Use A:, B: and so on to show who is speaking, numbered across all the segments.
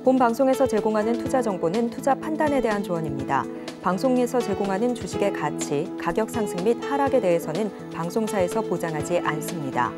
A: 본 방송에서 제공하는 투자 정보는 투자 판단에 대한 조언입니다. 방송에서 제공하는 주식의 가치, 가격 상승 및 하락에 대해서는 방송사에서 보장하지 않습니다.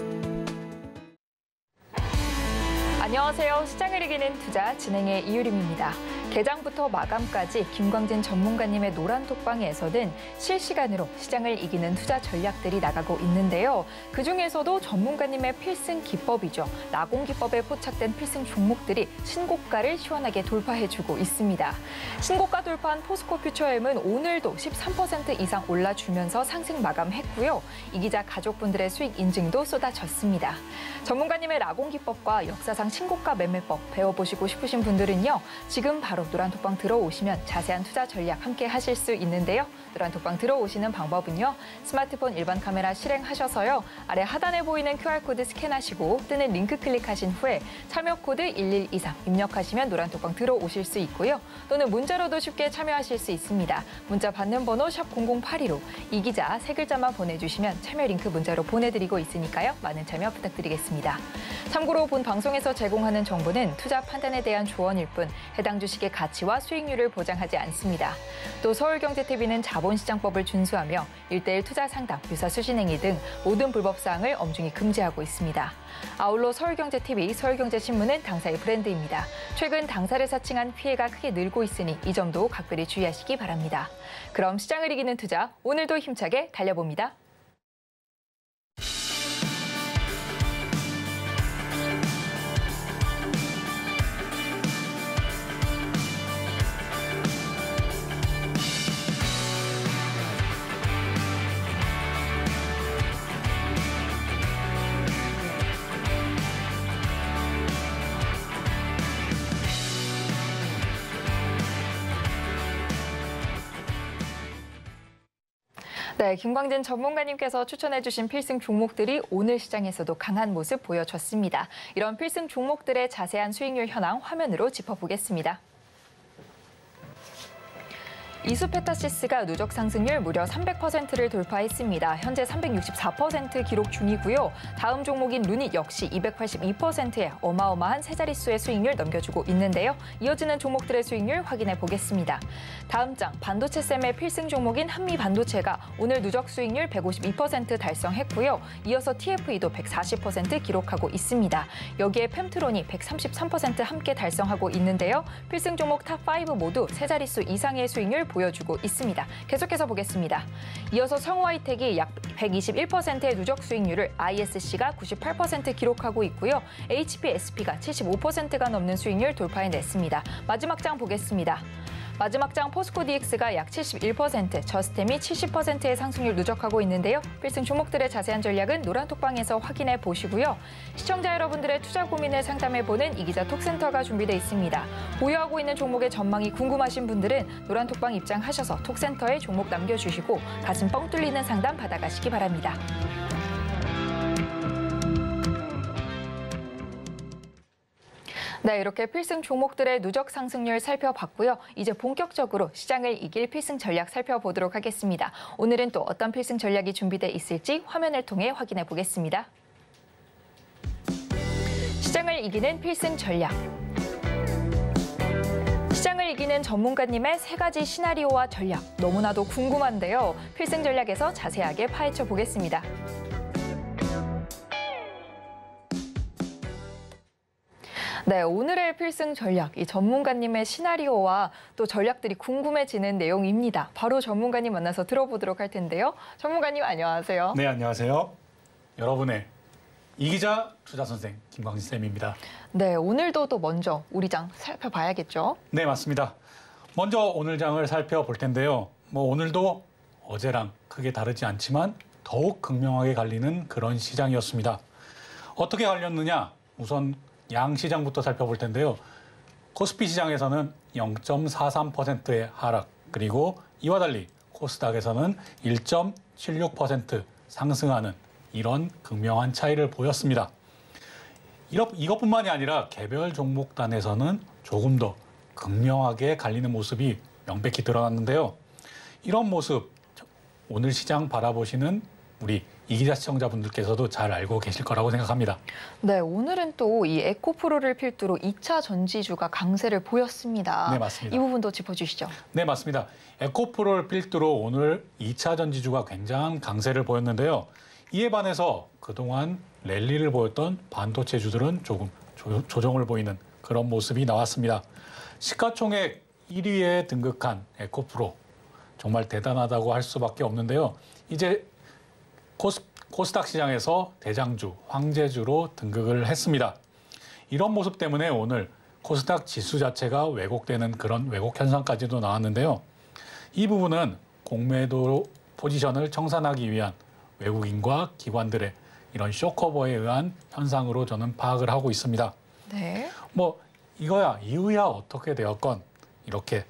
B: 안녕하세요. 시장을 이기는 투자 진행의 이유림입니다. 개장부터 마감까지 김광진 전문가님의 노란톡방에서는 실시간으로 시장을 이기는 투자 전략들이 나가고 있는데요. 그중에서도 전문가님의 필승 기법이죠. 라공 기법에 포착된 필승 종목들이 신고가를 시원하게 돌파해주고 있습니다. 신고가 돌파한 포스코 퓨처엠은 오늘도 13% 이상 올라주면서 상승 마감했고요. 이 기자 가족분들의 수익 인증도 쏟아졌습니다. 전문가님의 라공 기법과 역사상 신고가 매매법 배워보시고 싶으신 분들은요. 지금 바로 노란톡방 들어오시면 자세한 투자 전략 함께 하실 수 있는데요. 노란톡방 들어오시는 방법은요. 스마트폰 일반 카메라 실행하셔서요. 아래 하단에 보이는 QR코드 스캔하시고 뜨는 링크 클릭하신 후에 참여 코드 1123 입력하시면 노란톡방 들어오실 수 있고요. 또는 문자로도 쉽게 참여하실 수 있습니다. 문자 받는 번호 샵 0082로 이 기자 세 글자만 보내주시면 참여 링크 문자로 보내드리고 있으니까요. 많은 참여 부탁드리겠습니다. 참고로 본 방송에서 제공하는 정보는 투자 판단에 대한 조언일 뿐 해당 주식의 가치와 수익률을 보장하지 않습니다. 또 서울경제TV는 자본시장법을 준수하며 1:1 투자 상담, 유사 수신행위 등 모든 불법 사항을 엄중히 금지하고 있습니다. 아울러 서울경제TV, 서울경제신문은 당사의 브랜드입니다. 최근 당사를 사칭한 피해가 크게 늘고 있으니 이 점도 각별히 주의하시기 바랍니다. 그럼 시장을 이기는 투자, 오늘도 힘차게 달려봅니다. 네, 김광진 전문가님께서 추천해주신 필승 종목들이 오늘 시장에서도 강한 모습 보여줬습니다. 이런 필승 종목들의 자세한 수익률 현황 화면으로 짚어보겠습니다. 이수페타시스가 누적 상승률 무려 300%를 돌파했습니다. 현재 364% 기록 중이고요. 다음 종목인 루닛 역시 282%의 어마어마한 세 자릿수의 수익률 넘겨주고 있는데요. 이어지는 종목들의 수익률 확인해 보겠습니다. 다음 장 반도체셈의 필승 종목인 한미반도체가 오늘 누적 수익률 152% 달성했고요. 이어서 TFE도 140% 기록하고 있습니다. 여기에 펨트론이 133% 함께 달성하고 있는데요. 필승 종목 탑5 모두 세 자릿수 이상의 수익률 보여주고 있습니다. 계속해서 보겠습니다. 이어서 성우하이텍이 약 121%의 누적 수익률을 ISC가 98% 기록하고 있고요. HPSP가 75%가 넘는 수익률 돌파해냈습니다. 마지막 장 보겠습니다. 마지막 장 포스코 DX가 약 71%, 저스템이 70%의 상승률 누적하고 있는데요. 필승 종목들의 자세한 전략은 노란톡방에서 확인해 보시고요. 시청자 여러분들의 투자 고민을 상담해보는 이기자 톡센터가 준비되어 있습니다. 보유하고 있는 종목의 전망이 궁금하신 분들은 노란톡방 입장하셔서 톡센터에 종목 남겨주시고 가슴 뻥 뚫리는 상담 받아가시기 바랍니다. 네, 이렇게 필승 종목들의 누적 상승률 살펴봤고요. 이제 본격적으로 시장을 이길 필승 전략 살펴보도록 하겠습니다. 오늘은 또 어떤 필승 전략이 준비돼 있을지 화면을 통해 확인해 보겠습니다. 시장을 이기는 필승 전략. 시장을 이기는 전문가님의 세 가지 시나리오와 전략. 너무나도 궁금한데요. 필승 전략에서 자세하게 파헤쳐 보겠습니다. 네, 오늘의 필승 전략, 이 전문가님의 시나리오와 또 전략들이 궁금해지는 내용입니다. 바로 전문가님 만나서 들어보도록 할 텐데요. 전문가님 안녕하세요.
C: 네, 안녕하세요. 여러분의 이기자 투자 선생 김광진 쌤입니다.
B: 네, 오늘도 또 먼저 우리 장 살펴봐야겠죠?
C: 네, 맞습니다. 먼저 오늘 장을 살펴볼 텐데요. 오늘도 어제랑 크게 다르지 않지만 더욱 극명하게 갈리는 그런 시장이었습니다. 어떻게 갈렸느냐? 우선 양시장부터 살펴볼 텐데요. 코스피 시장에서는 0.43%의 하락, 그리고 이와 달리 코스닥에서는 1.76% 상승하는 이런 극명한 차이를 보였습니다. 이것뿐만이 아니라 개별 종목단에서는 조금 더 극명하게 갈리는 모습이 명백히 드러났는데요. 이런 모습, 오늘 시장 바라보시는 우리 이기자 시청자분들께서도 잘 알고 계실 거라고 생각합니다.
B: 네, 오늘은 또 이 에코프로를 필두로 2차 전지주가 강세를 보였습니다.
C: 네, 맞습니다.
B: 이 부분도 짚어주시죠.
C: 네, 맞습니다. 에코프로를 필두로 오늘 2차 전지주가 굉장한 강세를 보였는데요. 이에 반해서 그동안 랠리를 보였던 반도체주들은 조금 조정을 보이는 그런 모습이 나왔습니다. 시가총액 1위에 등극한 에코프로, 정말 대단하다고 할 수밖에 없는데요. 이제 코스닥 시장에서 대장주, 황제주로 등극을 했습니다. 이런 모습 때문에 오늘 코스닥 지수 자체가 왜곡되는 그런 왜곡 현상까지도 나왔는데요. 이 부분은 공매도 포지션을 청산하기 위한 외국인과 기관들의 이런 쇼커버에 의한 현상으로 저는 파악을 하고 있습니다.
B: 네.
C: 뭐 이거야 이후야 어떻게 되었건 이렇게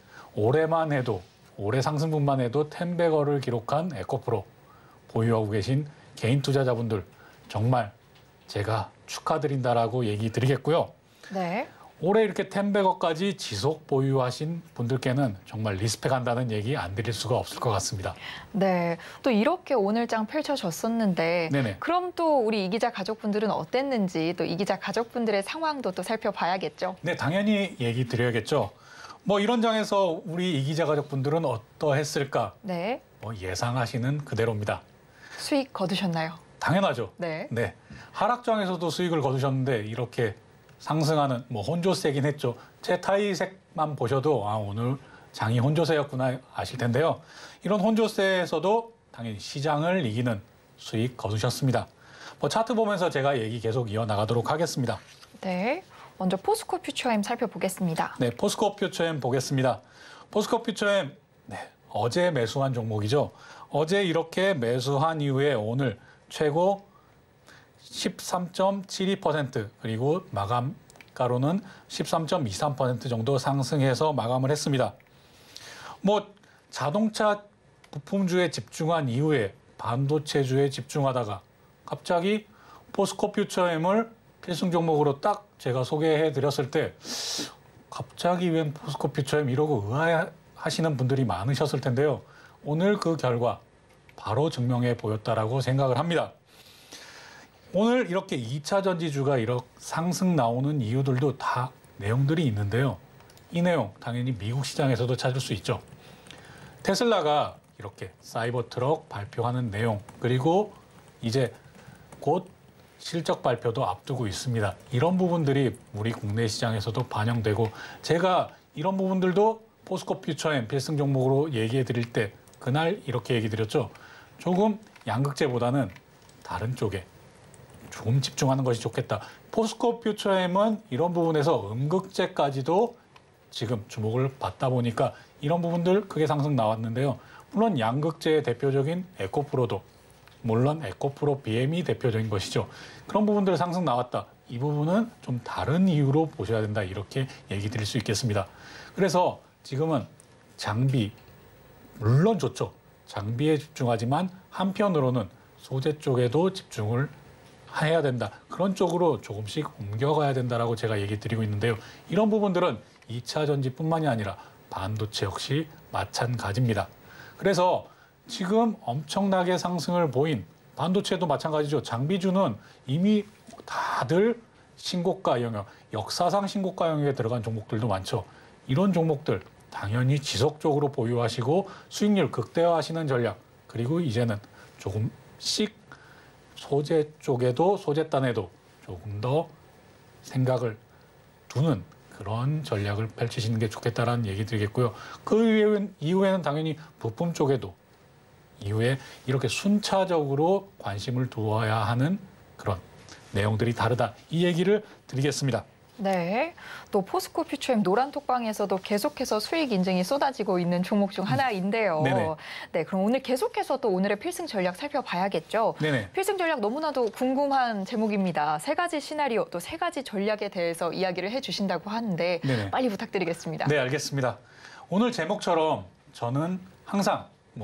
C: 올해 상승분만 해도 10배거를 기록한 에코프로 보유하고 계신 개인 투자자분들 정말 제가 축하드린다라고 얘기 드리겠고요.
B: 네.
C: 올해 이렇게 10배거까지 지속 보유하신 분들께는 정말 리스펙한다는 얘기 안 드릴 수가 없을 것 같습니다.
B: 네. 또 이렇게 오늘장 펼쳐졌었는데
C: 네네.
B: 그럼 또 우리 이 기자 가족분들은 어땠는지 또 이 기자 가족분들의 상황도 또 살펴봐야겠죠.
C: 네, 당연히 얘기 드려야겠죠. 뭐 이런 장에서 우리 이 기자 가족분들은 어떠했을까?
B: 네.
C: 뭐 예상하시는 그대로입니다.
B: 수익 거두셨나요?
C: 당연하죠.
B: 네.
C: 네. 하락장에서도 수익을 거두셨는데 이렇게 상승하는 뭐 혼조세긴 했죠. 제 타이색만 보셔도 아 오늘 장이 혼조세였구나 아실 텐데요. 이런 혼조세에서도 당연히 시장을 이기는 수익 거두셨습니다. 뭐 차트 보면서 제가 얘기 계속 이어나가도록 하겠습니다.
B: 네. 먼저 포스코 퓨처엠 살펴보겠습니다.
C: 네, 포스코 퓨처엠 보겠습니다. 포스코 퓨처엠 어제 매수한 종목이죠. 어제 이렇게 매수한 이후에 오늘 최고 13.72% 그리고 마감가로는 13.23% 정도 상승해서 마감을 했습니다. 뭐 자동차 부품주에 집중한 이후에 반도체주에 집중하다가 갑자기 포스코 퓨처엠을 필승 종목으로 딱 제가 소개해 드렸을 때 갑자기 웬 포스코 퓨처엠 이러고 의아해하시는 분들이 많으셨을 텐데요. 오늘 그 결과 바로 증명해 보였다라고 생각을 합니다. 오늘 이렇게 2차 전지주가 이렇게 상승 나오는 이유들도 다 내용들이 있는데요. 이 내용 당연히 미국 시장에서도 찾을 수 있죠. 테슬라가 이렇게 사이버 트럭 발표하는 내용 그리고 이제 곧 실적 발표도 앞두고 있습니다. 이런 부분들이 우리 국내 시장에서도 반영되고 제가 이런 부분들도 포스코 퓨처엠 필승 종목으로 얘기해 드릴 때 그날 이렇게 얘기 드렸죠. 조금 양극재보다는 다른 쪽에 좀 집중하는 것이 좋겠다. 포스코 퓨처엠은 이런 부분에서 음극재까지도 지금 주목을 받다 보니까 이런 부분들 크게 상승 나왔는데요. 물론 양극재의 대표적인 에코프로도 물론 에코프로 BM이 대표적인 것이죠. 그런 부분들 상승 나왔다. 이 부분은 좀 다른 이유로 보셔야 된다. 이렇게 얘기 드릴 수 있겠습니다. 그래서 지금은 장비 물론 좋죠. 장비에 집중하지만 한편으로는 소재 쪽에도 집중을 해야 된다. 그런 쪽으로 조금씩 옮겨가야 된다라고 제가 얘기 드리고 있는데요. 이런 부분들은 2차 전지뿐만이 아니라 반도체 역시 마찬가지입니다. 그래서 지금 엄청나게 상승을 보인 반도체도 마찬가지죠. 장비주는 이미 다들 신고가 영역, 역사상 신고가 영역에 들어간 종목들도 많죠. 이런 종목들 당연히 지속적으로 보유하시고 수익률 극대화하시는 전략 그리고 이제는 조금씩 소재 쪽에도 소재단에도 조금 더 생각을 두는 그런 전략을 펼치시는 게 좋겠다라는 얘기 드리겠고요. 그 이후에는 당연히 부품 쪽에도 이후에 이렇게 순차적으로 관심을 두어야 하는 그런 내용들이 다르다. 이 얘기를 드리겠습니다.
B: 네. 또 포스코 퓨처엠 노란톡방에서도 계속해서 수익 인증이 쏟아지고 있는 종목 중 하나인데요.
C: 네네.
B: 네, 그럼 오늘 계속해서 또 오늘의 필승 전략 살펴봐야겠죠.
C: 네네.
B: 필승 전략 너무나도 궁금한 제목입니다. 세 가지 시나리오 또 세 가지 전략에 대해서 이야기를 해주신다고 하는데
C: 네네.
B: 빨리 부탁드리겠습니다.
C: 네, 알겠습니다. 오늘 제목처럼 저는 항상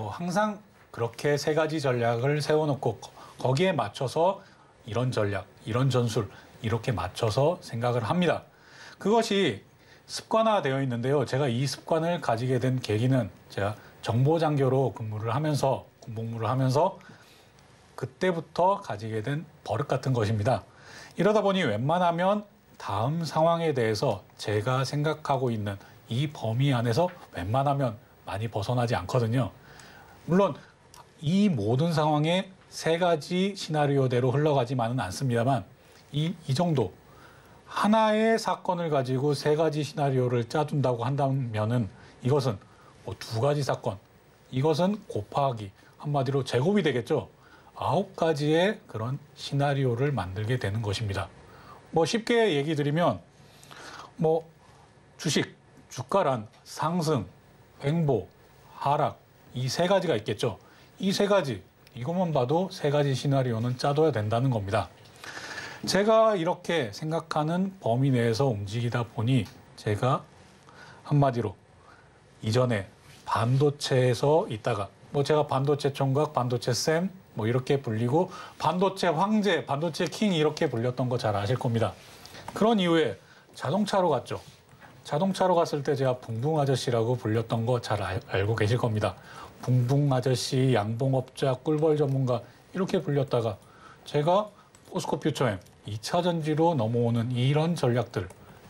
C: 그렇게 세 가지 전략을 세워놓고 거기에 맞춰서 이런 전략, 이런 전술 이렇게 맞춰서 생각을 합니다. 그것이 습관화되어 있는데요. 제가 이 습관을 가지게 된 계기는 제가 정보장교로 근무를 하면서 공복무를 하면서 그때부터 가지게 된 버릇 같은 것입니다. 이러다 보니 웬만하면 다음 상황에 대해서 제가 생각하고 있는 이 범위 안에서 웬만하면 많이 벗어나지 않거든요. 물론 이 모든 상황에 세 가지 시나리오대로 흘러가지만은 않습니다만 이 정도 하나의 사건을 가지고 세 가지 시나리오를 짜둔다고 한다면은 이것은 뭐 두 가지 사건, 이것은 곱하기 한마디로 제곱이 되겠죠. 9가지의 그런 시나리오를 만들게 되는 것입니다. 뭐 쉽게 얘기 드리면 뭐 주식, 주가란 상승, 횡보, 하락 이 세 가지가 있겠죠. 이 세 가지 이것만 봐도 세 가지 시나리오는 짜둬야 된다는 겁니다. 제가 이렇게 생각하는 범위 내에서 움직이다 보니 제가 한마디로 이전에 반도체에서 있다가 뭐 제가 반도체 총각, 반도체 쌤 뭐 이렇게 불리고 반도체 황제, 반도체 킹 이렇게 불렸던 거 잘 아실 겁니다. 그런 이후에 자동차로 갔죠. 자동차로 갔을 때 제가 붕붕 아저씨라고 불렸던 거 잘 알고 계실 겁니다. 붕붕 아저씨, 양봉업자, 꿀벌 전문가 이렇게 불렸다가 제가 포스코 퓨처엠 2차 전지로 넘어오는 이런 전략들을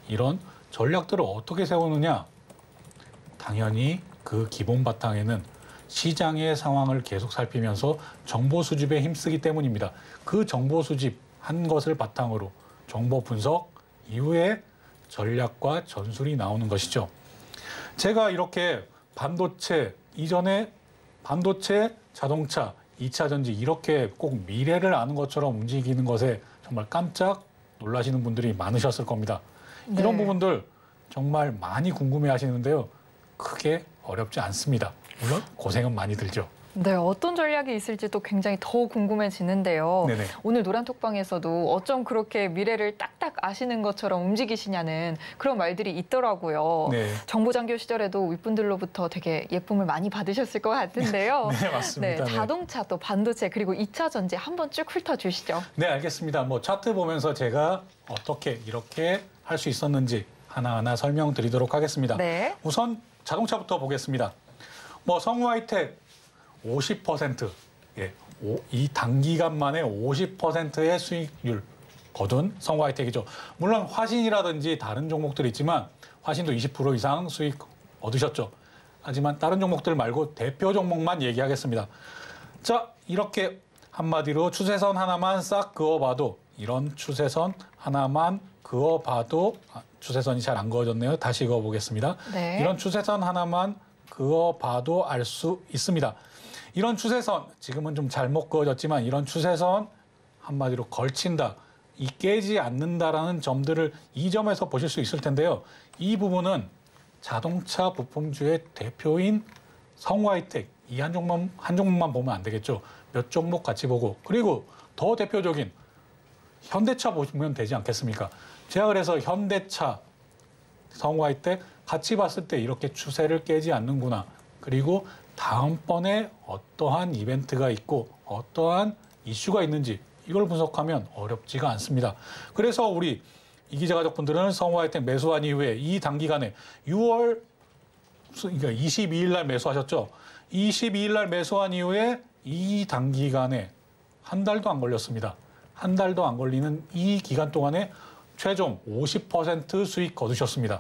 C: 어떻게 세우느냐? 당연히 그 기본 바탕에는 시장의 상황을 계속 살피면서 정보 수집에 힘쓰기 때문입니다. 그 정보 수집한 것을 바탕으로 정보 분석 이후에 전략과 전술이 나오는 것이죠. 제가 이렇게 반도체, 이전에 반도체, 자동차, 2차 전지 이렇게 꼭 미래를 아는 것처럼 움직이는 것에 정말 깜짝 놀라시는 분들이 많으셨을 겁니다.
B: 네.
C: 이런 부분들 정말 많이 궁금해 하시는데요. 크게 어렵지 않습니다. 물론 고생은 많이 들죠.
B: 네, 어떤 전략이 있을지 또 굉장히 더 궁금해지는데요.
C: 네네.
B: 오늘 노란톡방에서도 어쩜 그렇게 미래를 딱딱 아시는 것처럼 움직이시냐는 그런 말들이 있더라고요.
C: 네.
B: 정보장교 시절에도 윗분들로부터 되게 예쁨을 많이 받으셨을 것 같은데요.
C: 네, 맞습니다.
B: 네, 자동차 또 반도체 그리고 2차 전지 한번 쭉 훑어주시죠.
C: 네, 알겠습니다. 뭐 차트 보면서 제가 어떻게 이렇게 할 수 있었는지 하나하나 설명드리도록 하겠습니다.
B: 네.
C: 우선 자동차부터 보겠습니다. 뭐 성우하이텍 50%, 예, 이 단기간 만에 50%의 수익률 거둔 성우하이텍이죠. 물론 화신이라든지 다른 종목들이 있지만 화신도 20% 이상 수익 얻으셨죠. 하지만 다른 종목들 말고 대표 종목만 얘기하겠습니다. 자, 이렇게 한마디로 추세선 하나만 싹 그어봐도 이런 추세선 하나만 그어봐도 추세선이 잘 안 그어졌네요. 다시 그어보겠습니다.
B: 네.
C: 이런 추세선 하나만 그어봐도 알 수 있습니다. 이런 추세선, 지금은 좀 잘못 그어졌지만 이런 추세선 한마디로 걸친다, 이 깨지 않는다라는 점들을 이 점에서 보실 수 있을 텐데요. 이 부분은 자동차 부품주의 대표인 성우하이텍 이 한 종목만 보면 안 되겠죠. 몇 종목 같이 보고 그리고 더 대표적인 현대차 보시면 되지 않겠습니까? 제가 그래서 현대차, 성우하이텍 같이 봤을 때 이렇게 추세를 깨지 않는구나. 그리고 다음번에 어떠한 이벤트가 있고 어떠한 이슈가 있는지 이걸 분석하면 어렵지가 않습니다. 그래서 우리 이기자 가족분들은 성우하이텍 매수한 이후에 이 단기간에 6월 그러니까 22일 날 매수하셨죠. 22일 날 매수한 이후에 이 단기간에 한 달도 안 걸렸습니다. 한 달도 안 걸리는 이 기간 동안에 최종 50% 수익 거두셨습니다.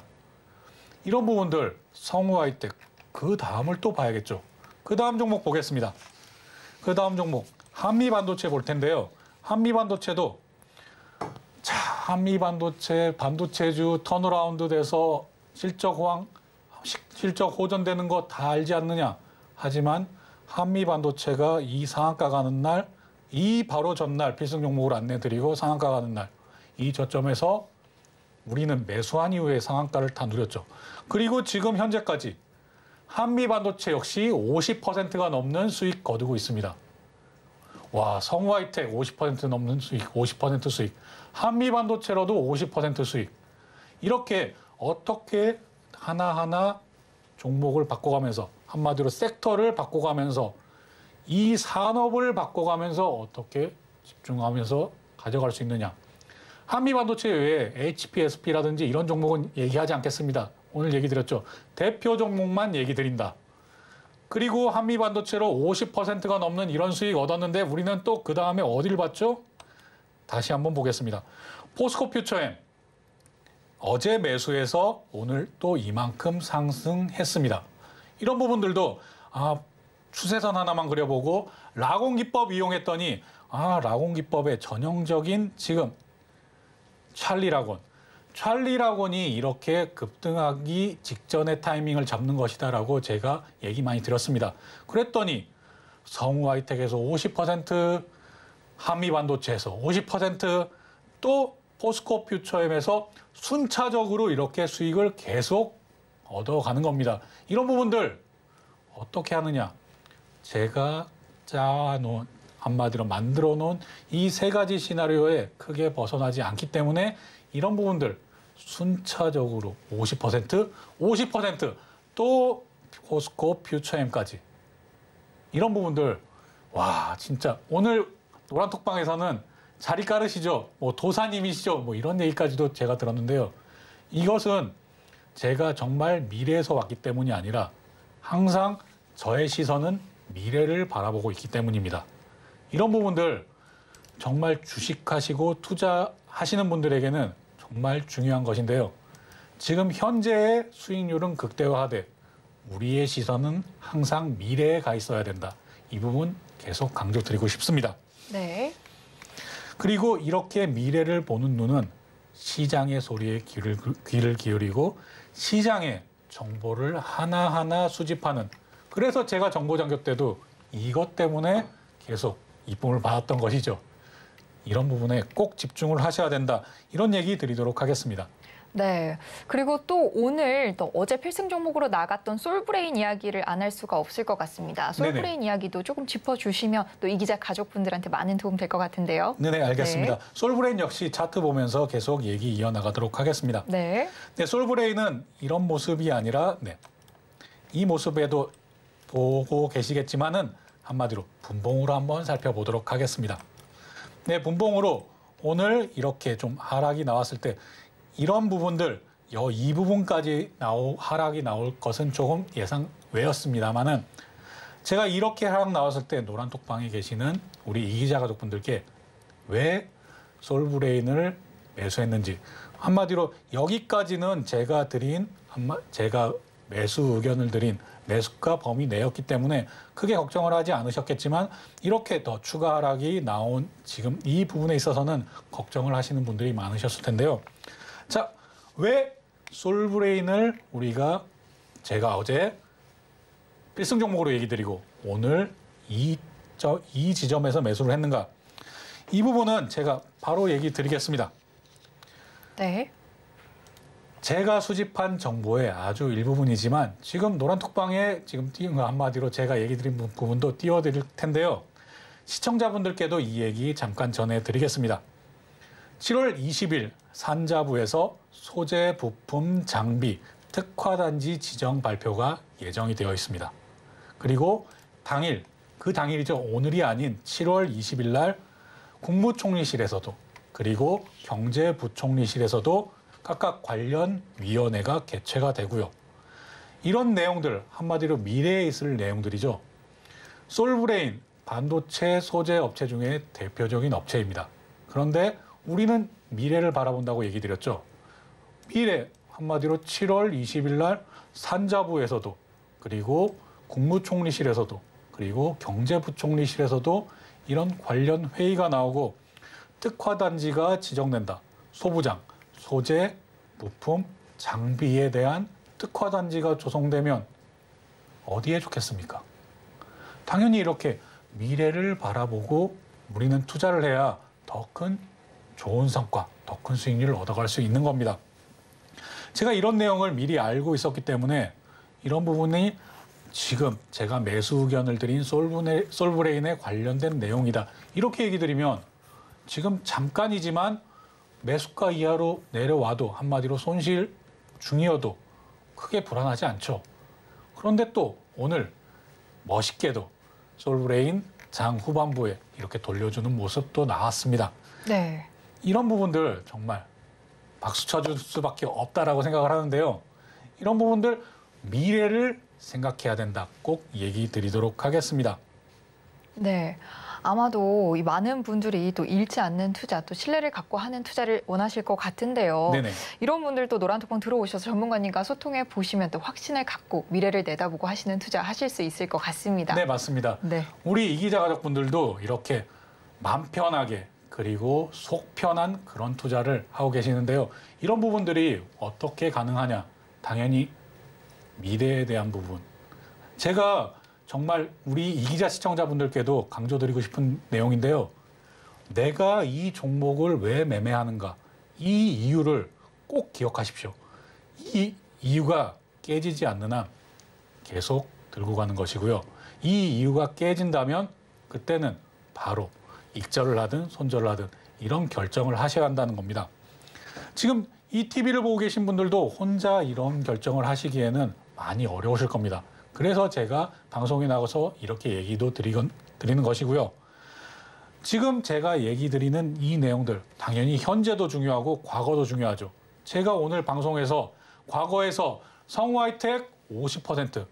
C: 이런 부분들 성우하이텍 그 다음을 또 봐야겠죠. 그 다음 종목 보겠습니다. 그 다음 종목 한미반도체 볼 텐데요. 한미반도체도 자, 한미반도체 반도체주 턴어라운드 돼서 실적 호전되는 거 다 알지 않느냐. 하지만 한미반도체가 이 상한가 가는 날, 이 바로 전날 필승 종목을 안내드리고 상한가 가는 날, 이 저점에서 우리는 매수한 이후에 상한가를 다 누렸죠. 그리고 지금 현재까지 한미반도체 역시 50%가 넘는 수익 거두고 있습니다. 와, 성우하이텍 50% 넘는 수익, 50% 수익. 한미반도체로도 50% 수익. 이렇게 어떻게 하나하나 종목을 바꿔가면서 한마디로 섹터를 바꿔가면서 이 산업을 바꿔가면서 어떻게 집중하면서 가져갈 수 있느냐. 한미반도체 외에 HPSP라든지 이런 종목은 얘기하지 않겠습니다. 오늘 얘기 드렸죠. 대표 종목만 얘기 드린다. 그리고 한미 반도체로 50%가 넘는 이런 수익 얻었는데 우리는 또 그 다음에 어딜 봤죠? 다시 한번 보겠습니다. 포스코 퓨처엠. 어제 매수해서 오늘 또 이만큼 상승했습니다. 이런 부분들도 추세선 하나만 그려보고 라공 기법 이용했더니 라공 기법의 전형적인 지금 찰리라곤이 이렇게 급등하기 직전의 타이밍을 잡는 것이다라고 제가 얘기 많이 드렸습니다. 그랬더니 성우 하이텍에서 50%, 한미 반도체에서 50%, 또 포스코 퓨처엠에서 순차적으로 이렇게 수익을 계속 얻어가는 겁니다. 이런 부분들 어떻게 하느냐? 제가 짜놓은, 한마디로 만들어 놓은 이 세 가지 시나리오에 크게 벗어나지 않기 때문에 이런 부분들 순차적으로 50%, 또 포스코 퓨처엠까지 이런 부분들 와 진짜 오늘 노란톡방에서는 자리 깔으시죠, 뭐 도사님이시죠, 뭐 이런 얘기까지도 제가 들었는데요. 이것은 제가 정말 미래에서 왔기 때문이 아니라 항상 저의 시선은 미래를 바라보고 있기 때문입니다. 이런 부분들 정말 주식하시고 투자하시는 분들에게는 정말 중요한 것인데요. 지금 현재의 수익률은 극대화하되 우리의 시선은 항상 미래에 가 있어야 된다. 이 부분 계속 강조드리고 싶습니다.
B: 네.
C: 그리고 이렇게 미래를 보는 눈은 시장의 소리에 귀를 기울이고 시장의 정보를 하나하나 수집하는, 그래서 제가 정보장교 때도 이것 때문에 계속 이쁨을 받았던 것이죠. 이런 부분에 꼭 집중을 하셔야 된다. 이런 얘기 드리도록 하겠습니다.
B: 네. 그리고 또 오늘 또 어제 필승 종목으로 나갔던 솔브레인 이야기를 안 할 수가 없을 것 같습니다. 솔브레인 이야기도 조금 짚어주시면 또 이 기자 가족분들한테 많은 도움 될 것 같은데요.
C: 네네, 알겠습니다.
B: 네.
C: 솔브레인 역시 차트 보면서 계속 얘기 이어나가도록 하겠습니다.
B: 네.
C: 네, 솔브레인은 이런 모습이 아니라 이 모습에도 보고 계시겠지만은 한마디로 분봉으로 한번 살펴보도록 하겠습니다. 네, 분봉으로 오늘 이렇게 좀 하락이 나왔을 때 이런 부분들, 이 부분까지 하락이 나올 것은 조금 예상 외였습니다만은 제가 이렇게 하락 나왔을 때 노란톡방에 계시는 우리 이기자 가족분들께 왜 솔브레인을 매수했는지, 한마디로 여기까지는 제가 매수 의견을 드린 매수가 범위 내였기 때문에 크게 걱정을 하지 않으셨겠지만 이렇게 더 추가 하락이 나온 지금 이 부분에 있어서는 걱정을 하시는 분들이 많으셨을 텐데요. 자, 왜 솔브레인을 제가 어제 필승 종목으로 얘기 드리고 오늘 이 지점에서 매수를 했는가? 이 부분은 제가 바로 얘기 드리겠습니다.
B: 네.
C: 제가 수집한 정보의 아주 일부분이지만 지금 노란톡방에 지금 띄운 거 한마디로 제가 얘기 드린 부분도 띄워드릴 텐데요. 시청자분들께도 이 얘기 잠깐 전해드리겠습니다. 7월 20일 산자부에서 소재 부품 장비 특화단지 지정 발표가 예정이 되어 있습니다. 그리고 그 당일이죠. 오늘이 아닌 7월 20일 날 국무총리실에서도 그리고 경제부총리실에서도 각각 관련 위원회가 개최가 되고요. 이런 내용들, 한마디로 미래에 있을 내용들이죠. 솔브레인 반도체 소재 업체 중에 대표적인 업체입니다. 그런데 우리는 미래를 바라본다고 얘기 드렸죠. 미래, 한마디로 7월 20일 날 산자부에서도 그리고 국무총리실에서도 그리고 경제부총리실에서도 이런 관련 회의가 나오고 특화단지가 지정된다. 소부장, 소재, 부품, 장비에 대한 특화단지가 조성되면 어디에 좋겠습니까? 당연히 이렇게 미래를 바라보고 우리는 투자를 해야 더 큰 좋은 성과, 더 큰 수익률을 얻어갈 수 있는 겁니다. 제가 이런 내용을 미리 알고 있었기 때문에 이런 부분이 지금 제가 매수 의견을 드린 솔브레인에 관련된 내용이다. 이렇게 얘기 드리면 지금 잠깐이지만 매수가 이하로 내려와도 한마디로 손실 중이어도 크게 불안하지 않죠. 그런데 또 오늘 멋있게도 솔브레인 장 후반부에 이렇게 돌려주는 모습도 나왔습니다.
B: 네.
C: 이런 부분들 정말 박수 쳐줄 수밖에 없다라고 생각을 하는데요. 이런 부분들 미래를 생각해야 된다. 꼭 얘기 드리도록 하겠습니다.
B: 네. 아마도 이 많은 분들이 또 잃지 않는 투자, 또 신뢰를 갖고 하는 투자를 원하실 것 같은데요.
C: 네네.
B: 이런 분들도 노란톡방 들어오셔서 전문가님과 소통해 보시면 또 확신을 갖고 미래를 내다보고 하시는 투자 하실 수 있을 것 같습니다.
C: 네, 맞습니다.
B: 네.
C: 우리 이기자 가족분들도 이렇게 마음 편하게 그리고 속 편한 그런 투자를 하고 계시는데요. 이런 부분들이 어떻게 가능하냐? 당연히 미래에 대한 부분. 제가 정말 우리 이기자 시청자분들께도 강조드리고 싶은 내용인데요. 내가 이 종목을 왜 매매하는가? 이 이유를 꼭 기억하십시오. 이 이유가 깨지지 않는 한 계속 들고 가는 것이고요. 이 이유가 깨진다면 그때는 바로 익절을 하든 손절을 하든 이런 결정을 하셔야 한다는 겁니다. 지금 이 TV를 보고 계신 분들도 혼자 이런 결정을 하시기에는 많이 어려우실 겁니다. 그래서 제가 방송에 나가서 이렇게 얘기도 드리는 것이고요. 지금 제가 얘기 드리는 이 내용들 당연히 현재도 중요하고 과거도 중요하죠. 제가 오늘 방송에서 과거에서 성우하이텍 50%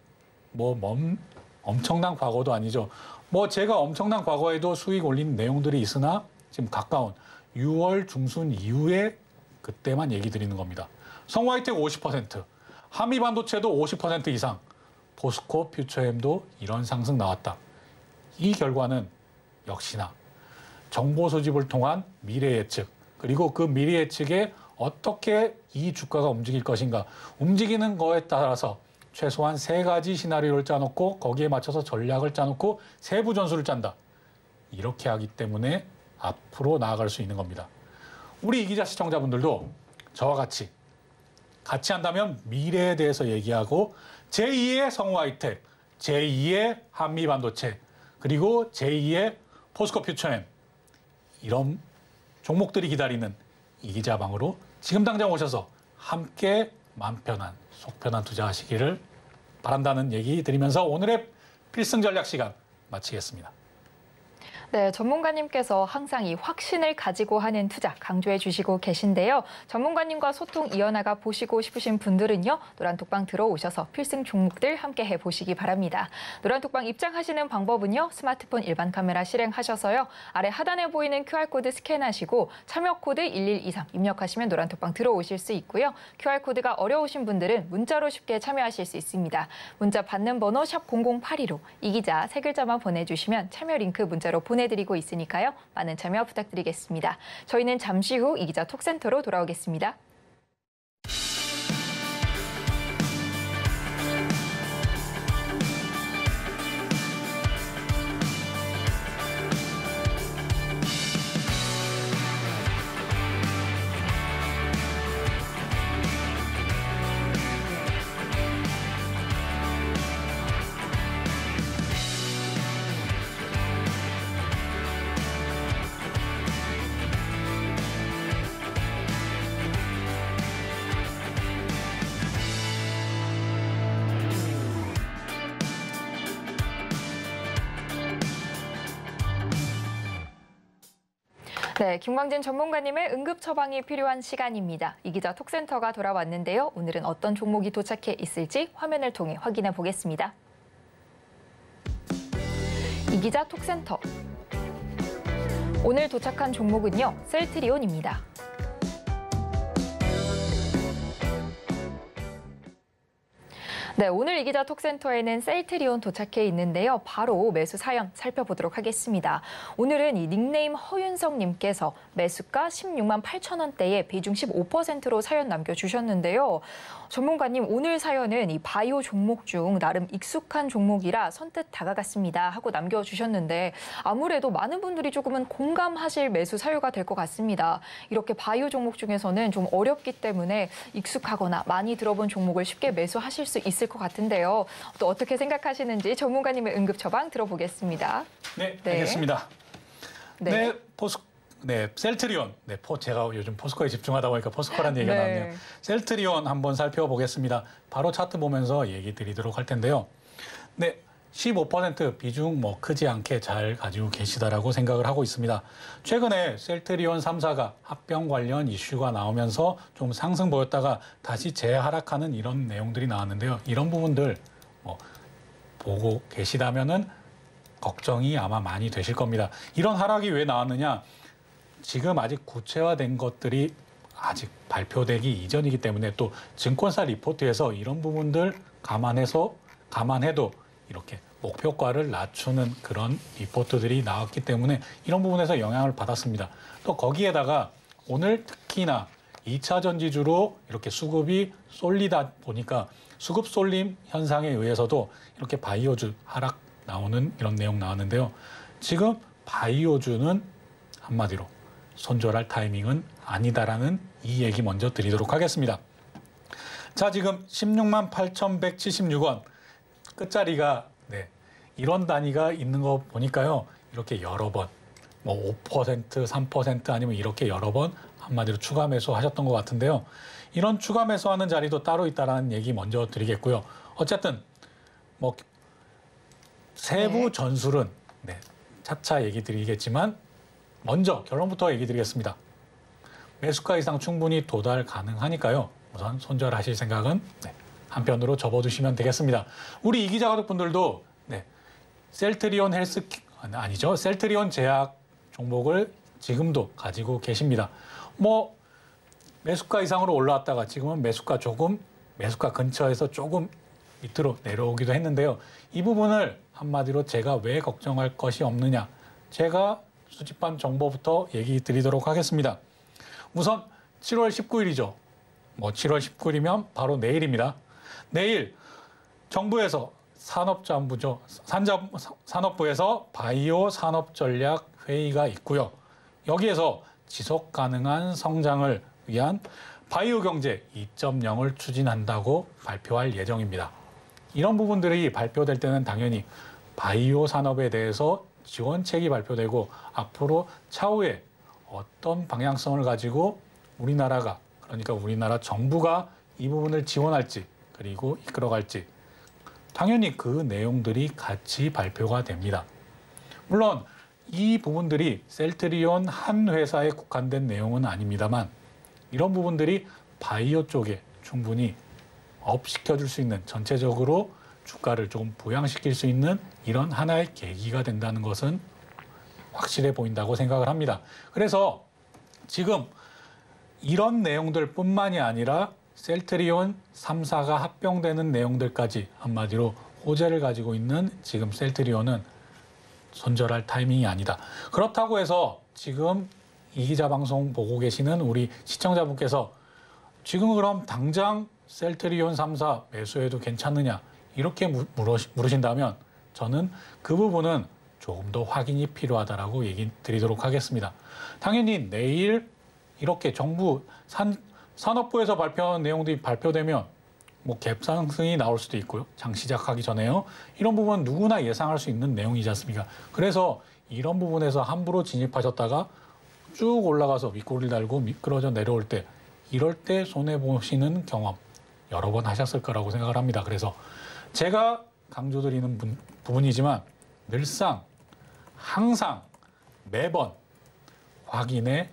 C: 엄청난 과거도 아니죠. 제가 엄청난 과거에도 수익 올린 내용들이 있으나 지금 가까운 6월 중순 이후에 그때만 얘기 드리는 겁니다. 성우하이텍 50%, 한미반도체도 50% 이상, 포스코 퓨처엠도 이런 상승 나왔다. 이 결과는 역시나 정보 수집을 통한 미래 예측, 그리고 그 미래 예측에 어떻게 이 주가가 움직일 것인가, 움직이는 거에 따라서 최소한 3가지 시나리오를 짜놓고 거기에 맞춰서 전략을 짜놓고 세부 전술을 짠다. 이렇게 하기 때문에 앞으로 나아갈 수 있는 겁니다. 우리 이기자 시청자분들도 저와 같이 한다면 미래에 대해서 얘기하고 제2의 성우하이텍, 제2의 한미반도체, 그리고 제2의 포스코 퓨처엠 이런 종목들이 기다리는 이기자방으로 지금 당장 오셔서 함께 마음 편한, 속 편한 투자하시기를 바란다는 얘기 드리면서 오늘의 필승 전략 시간 마치겠습니다.
B: 네, 전문가님께서 항상 이 확신을 가지고 하는 투자 강조해 주시고 계신데요. 전문가님과 소통 이어나가 보시고 싶으신 분들은요. 노란톡방 들어오셔서 필승 종목들 함께 해보시기 바랍니다. 노란톡방 입장하시는 방법은요. 스마트폰 일반 카메라 실행하셔서요. 아래 하단에 보이는 QR코드 스캔하시고 참여코드 1123 입력하시면 노란톡방 들어오실 수 있고요. QR코드가 어려우신 분들은 문자로 쉽게 참여하실 수 있습니다. 문자 받는 번호 샵 0082로 이기자 3글자만 보내주시면 참여 링크 문자로 보내드리고 있으니까요. 많은 참여 부탁드리겠습니다. 저희는 잠시 후 이기자 톡센터로 돌아오겠습니다. 네, 김광진 전문가님의 응급 처방이 필요한 시간입니다. 이기자 톡센터가 돌아왔는데요. 오늘은 어떤 종목이 도착해 있을지 화면을 통해 확인해 보겠습니다. 이기자 톡센터. 오늘 도착한 종목은요, 셀트리온입니다. 네, 오늘 이기자 톡센터에는 셀트리온 도착해 있는데요. 바로 매수 사연 살펴보도록 하겠습니다. 오늘은 이 닉네임 허윤성님께서 매수가 16만 8천 원대에 비중 15%로 사연 남겨주셨는데요. 전문가님, 오늘 사연은 이 바이오 종목 중 나름 익숙한 종목이라 선뜻 다가갔습니다 하고 남겨주셨는데 아무래도 많은 분들이 조금은 공감하실 매수 사유가 될 것 같습니다. 이렇게 바이오 종목 중에서는 좀 어렵기 때문에 익숙하거나 많이 들어본 종목을 쉽게 매수하실 수 있을 것 같은데요. 또 어떻게 생각하시는지 전문가님의 응급 처방 들어보겠습니다.
C: 네, 알겠습니다.
B: 네,
C: 셀트리온. 제가 요즘 포스코에 집중하다 보니까 포스코라는 얘기가 나왔네요. 셀트리온 한번 살펴보겠습니다. 바로 차트 보면서 얘기 드리도록 할 텐데요. 네, 15% 비중 크지 않게 잘 가지고 계시다라고 생각을 하고 있습니다. 최근에 셀트리온 3사가 합병 관련 이슈가 나오면서 좀 상승 보였다가 다시 재하락하는 이런 내용들이 나왔는데요. 이런 부분들 보고 계시다면은 걱정이 아마 많이 되실 겁니다. 이런 하락이 왜 나왔느냐? 지금 아직 구체화된 것들이 아직 발표되기 이전이기 때문에 또 증권사 리포트에서 이런 부분들 감안해도 이렇게 목표가를 낮추는 그런 리포트들이 나왔기 때문에 이런 부분에서 영향을 받았습니다. 또 거기에다가 오늘 특히나 2차 전지주로 이렇게 수급이 쏠리다 보니까 수급 쏠림 현상에 의해서도 이렇게 바이오주 하락 나오는 이런 내용 나왔는데요. 지금 바이오주는 한마디로 손절할 타이밍은 아니다라는 이 얘기 먼저 드리도록 하겠습니다. 자, 지금 16만 8,176원 끝자리가 이런 단위가 있는 거 보니까요. 이렇게 여러 번, 5%, 3% 아니면 이렇게 여러 번 한마디로 추가 매수하셨던 것 같은데요. 이런 추가 매수하는 자리도 따로 있다라는 얘기 먼저 드리겠고요. 어쨌든 세부 전술은 차차 얘기 드리겠지만 먼저 결론부터 얘기 드리겠습니다. 매수가 이상 충분히 도달 가능하니까요. 우선 손절하실 생각은 한편으로 접어두시면 되겠습니다. 우리 이기자 가족분들도 셀트리온 셀트리온 제약 종목을 지금도 가지고 계십니다. 매수가 이상으로 올라왔다가 지금은 매수가 근처에서 조금 밑으로 내려오기도 했는데요. 이 부분을 한마디로 제가 왜 걱정할 것이 없느냐. 제가 수집한 정보부터 얘기 드리도록 하겠습니다. 우선 7월 19일이죠. 7월 19일이면 바로 내일입니다. 내일 정부에서 산업부에서 바이오 산업 전략 회의가 있고요. 여기에서 지속 가능한 성장을 위한 바이오 경제 2.0을 추진한다고 발표할 예정입니다. 이런 부분들이 발표될 때는 당연히 바이오 산업에 대해서 지원책이 발표되고 앞으로 차후에 어떤 방향성을 가지고 우리나라가 그러니까 우리나라 정부가 이 부분을 지원할지 그리고 이끌어갈지 당연히 그 내용들이 같이 발표가 됩니다. 물론 이 부분들이 셀트리온 한 회사에 국한된 내용은 아닙니다만 이런 부분들이 바이오 쪽에 충분히 업시켜줄 수 있는 전체적으로 주가를 조금 부양시킬 수 있는 이런 하나의 계기가 된다는 것은 확실해 보인다고 생각을 합니다. 그래서 지금 이런 내용들 뿐만이 아니라 셀트리온 3사가 합병되는 내용들까지 한마디로 호재를 가지고 있는 지금 셀트리온은 손절할 타이밍이 아니다. 그렇다고 해서 지금 이 기자 방송 보고 계시는 우리 시청자분께서 지금 그럼 당장 셀트리온 3사 매수해도 괜찮느냐 이렇게 물으신다면 저는 그 부분은 조금 더 확인이 필요하다라고 얘기 드리도록 하겠습니다. 당연히 내일 이렇게 정부 산업부에서 발표한 내용들이 발표되면 갭 상승이 나올 수도 있고요. 장 시작하기 전에요. 이런 부분은 누구나 예상할 수 있는 내용이지 않습니까? 그래서 이런 부분에서 함부로 진입하셨다가 쭉 올라가서 윗꼬리를 달고 미끄러져 내려올 때 이럴 때 손해보시는 경험 여러 번 하셨을 거라고 생각을 합니다. 그래서 제가 강조드리는 부분이지만 늘상 항상 매번 확인의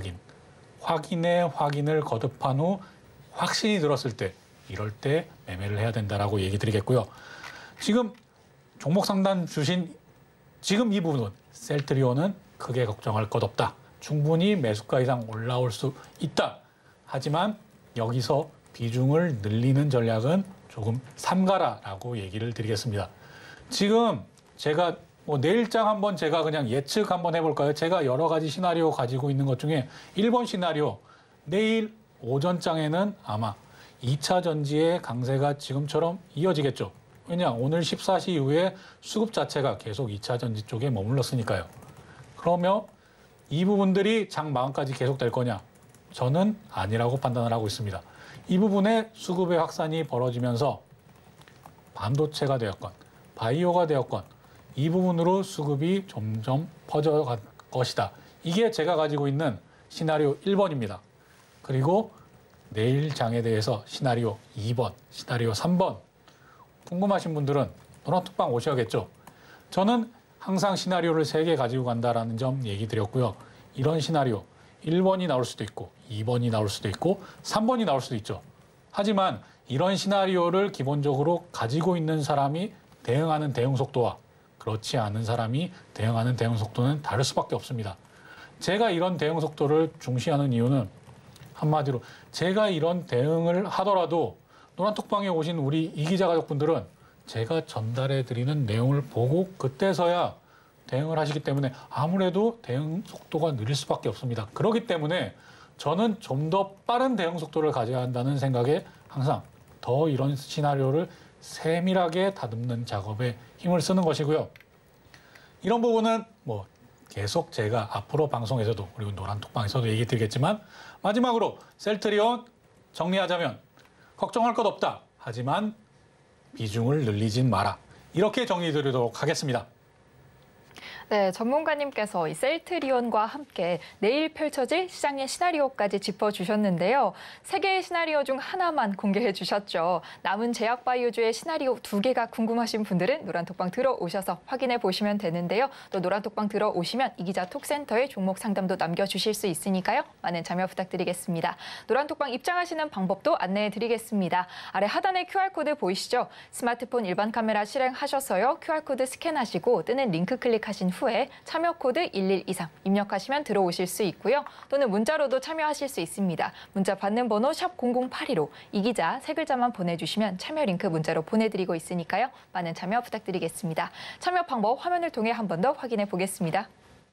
C: 확인을 거듭한 후 확신이 들었을 때 이럴 때 매매를 해야 된다라고 얘기 드리겠고요. 지금 종목 상단 주신 지금 이 부분은 셀트리온은 크게 걱정할 것 없다. 충분히 매수가 이상 올라올 수 있다. 하지만 여기서 비중을 늘리는 전략은 조금 삼가라라고 얘기를 드리겠습니다. 지금 제가 내일장 한번 제가 그냥 예측 한번 해볼까요? 제가 여러 가지 시나리오 가지고 있는 것 중에 1번 시나리오 내일 오전장에는 아마 2차 전지의 강세가 지금처럼 이어지겠죠. 왜냐 오늘 14시 이후에 수급 자체가 계속 2차 전지 쪽에 머물렀으니까요. 그러면 이 부분들이 장 마감까지 계속될 거냐? 저는 아니라고 판단을 하고 있습니다. 이 부분에 수급의 확산이 벌어지면서 반도체가 되었건 바이오가 되었건 이 부분으로 수급이 점점 퍼져갈 것이다. 이게 제가 가지고 있는 시나리오 1번입니다. 그리고 내일 장에 대해서 시나리오 2번, 시나리오 3번 궁금하신 분들은 노란톡방 오셔야겠죠. 저는 항상 시나리오를 3개 가지고 간다라는 점 얘기 드렸고요. 이런 시나리오 1번이 나올 수도 있고 2번이 나올 수도 있고 3번이 나올 수도 있죠. 하지만 이런 시나리오를 기본적으로 가지고 있는 사람이 대응하는 대응 속도와 그렇지 않은 사람이 대응하는 대응 속도는 다를 수밖에 없습니다. 제가 이런 대응 속도를 중시하는 이유는 한마디로 제가 이런 대응을 하더라도 노란톡방에 오신 우리 이기자 가족분들은 제가 전달해 드리는 내용을 보고 그때서야 대응을 하시기 때문에 아무래도 대응 속도가 느릴 수밖에 없습니다. 그렇기 때문에 저는 좀 더 빠른 대응 속도를 가져야 한다는 생각에 항상 더 이런 시나리오를 세밀하게 다듬는 작업에 힘을 쓰는 것이고요. 이런 부분은 뭐 계속 제가 앞으로 방송에서도 그리고 노란톡방에서도 얘기 드리겠지만 마지막으로 셀트리온 정리하자면 걱정할 것 없다. 하지만 비중을 늘리진 마라. 이렇게 정리드리도록 하겠습니다.
B: 네, 전문가님께서 이 셀트리온과 함께 내일 펼쳐질 시장의 시나리오까지 짚어주셨는데요. 세 개의 시나리오 중 하나만 공개해 주셨죠. 남은 제약바이오주의 시나리오 2개가 궁금하신 분들은 노란톡방 들어오셔서 확인해 보시면 되는데요. 또 노란톡방 들어오시면 이기자 톡센터에 종목 상담도 남겨주실 수 있으니까요. 많은 참여 부탁드리겠습니다. 노란톡방 입장하시는 방법도 안내해 드리겠습니다. 아래 하단에 QR코드 보이시죠? 스마트폰 일반 카메라 실행하셔서요. QR코드 스캔하시고 뜨는 링크 클릭하신 후에 참여 코드 1123 입력하시면 들어오실 수 있고요. 또는 문자로도 참여하실 수 있습니다. 문자 받는 번호 샵 00815 이기자 세 글자만 보내주시면 참여 링크 문자로 보내드리고 있으니까요. 많은 참여 부탁드리겠습니다. 참여 방법 화면을 통해 한 번 더 확인해 보겠습니다.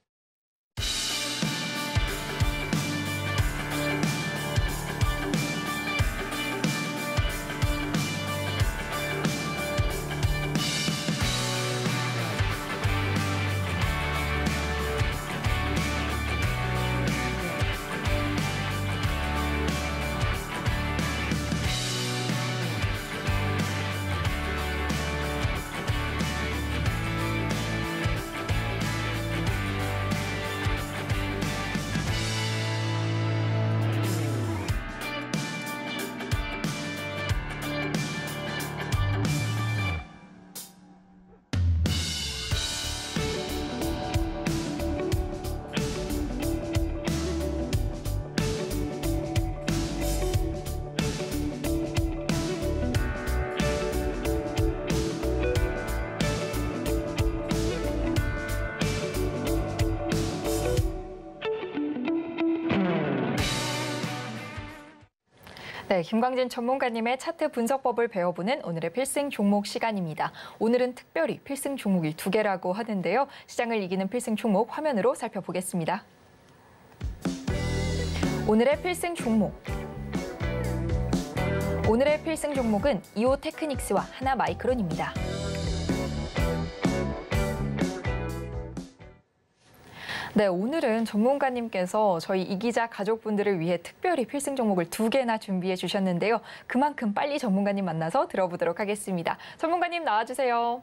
B: 네, 김광진 전문가님의 차트 분석법을 배워보는 오늘의 필승 종목 시간입니다. 오늘은 특별히 필승 종목이 2개라고 하는데요. 시장을 이기는 필승 종목 화면으로 살펴보겠습니다. 오늘의 필승 종목. 오늘의 필승 종목은 이오테크닉스와 하나마이크론입니다. 네, 오늘은 전문가님께서 저희 이기자 가족분들을 위해 특별히 필승 종목을 2개나 준비해 주셨는데요. 그만큼 빨리 전문가님 만나서 들어보도록 하겠습니다. 전문가님 나와주세요.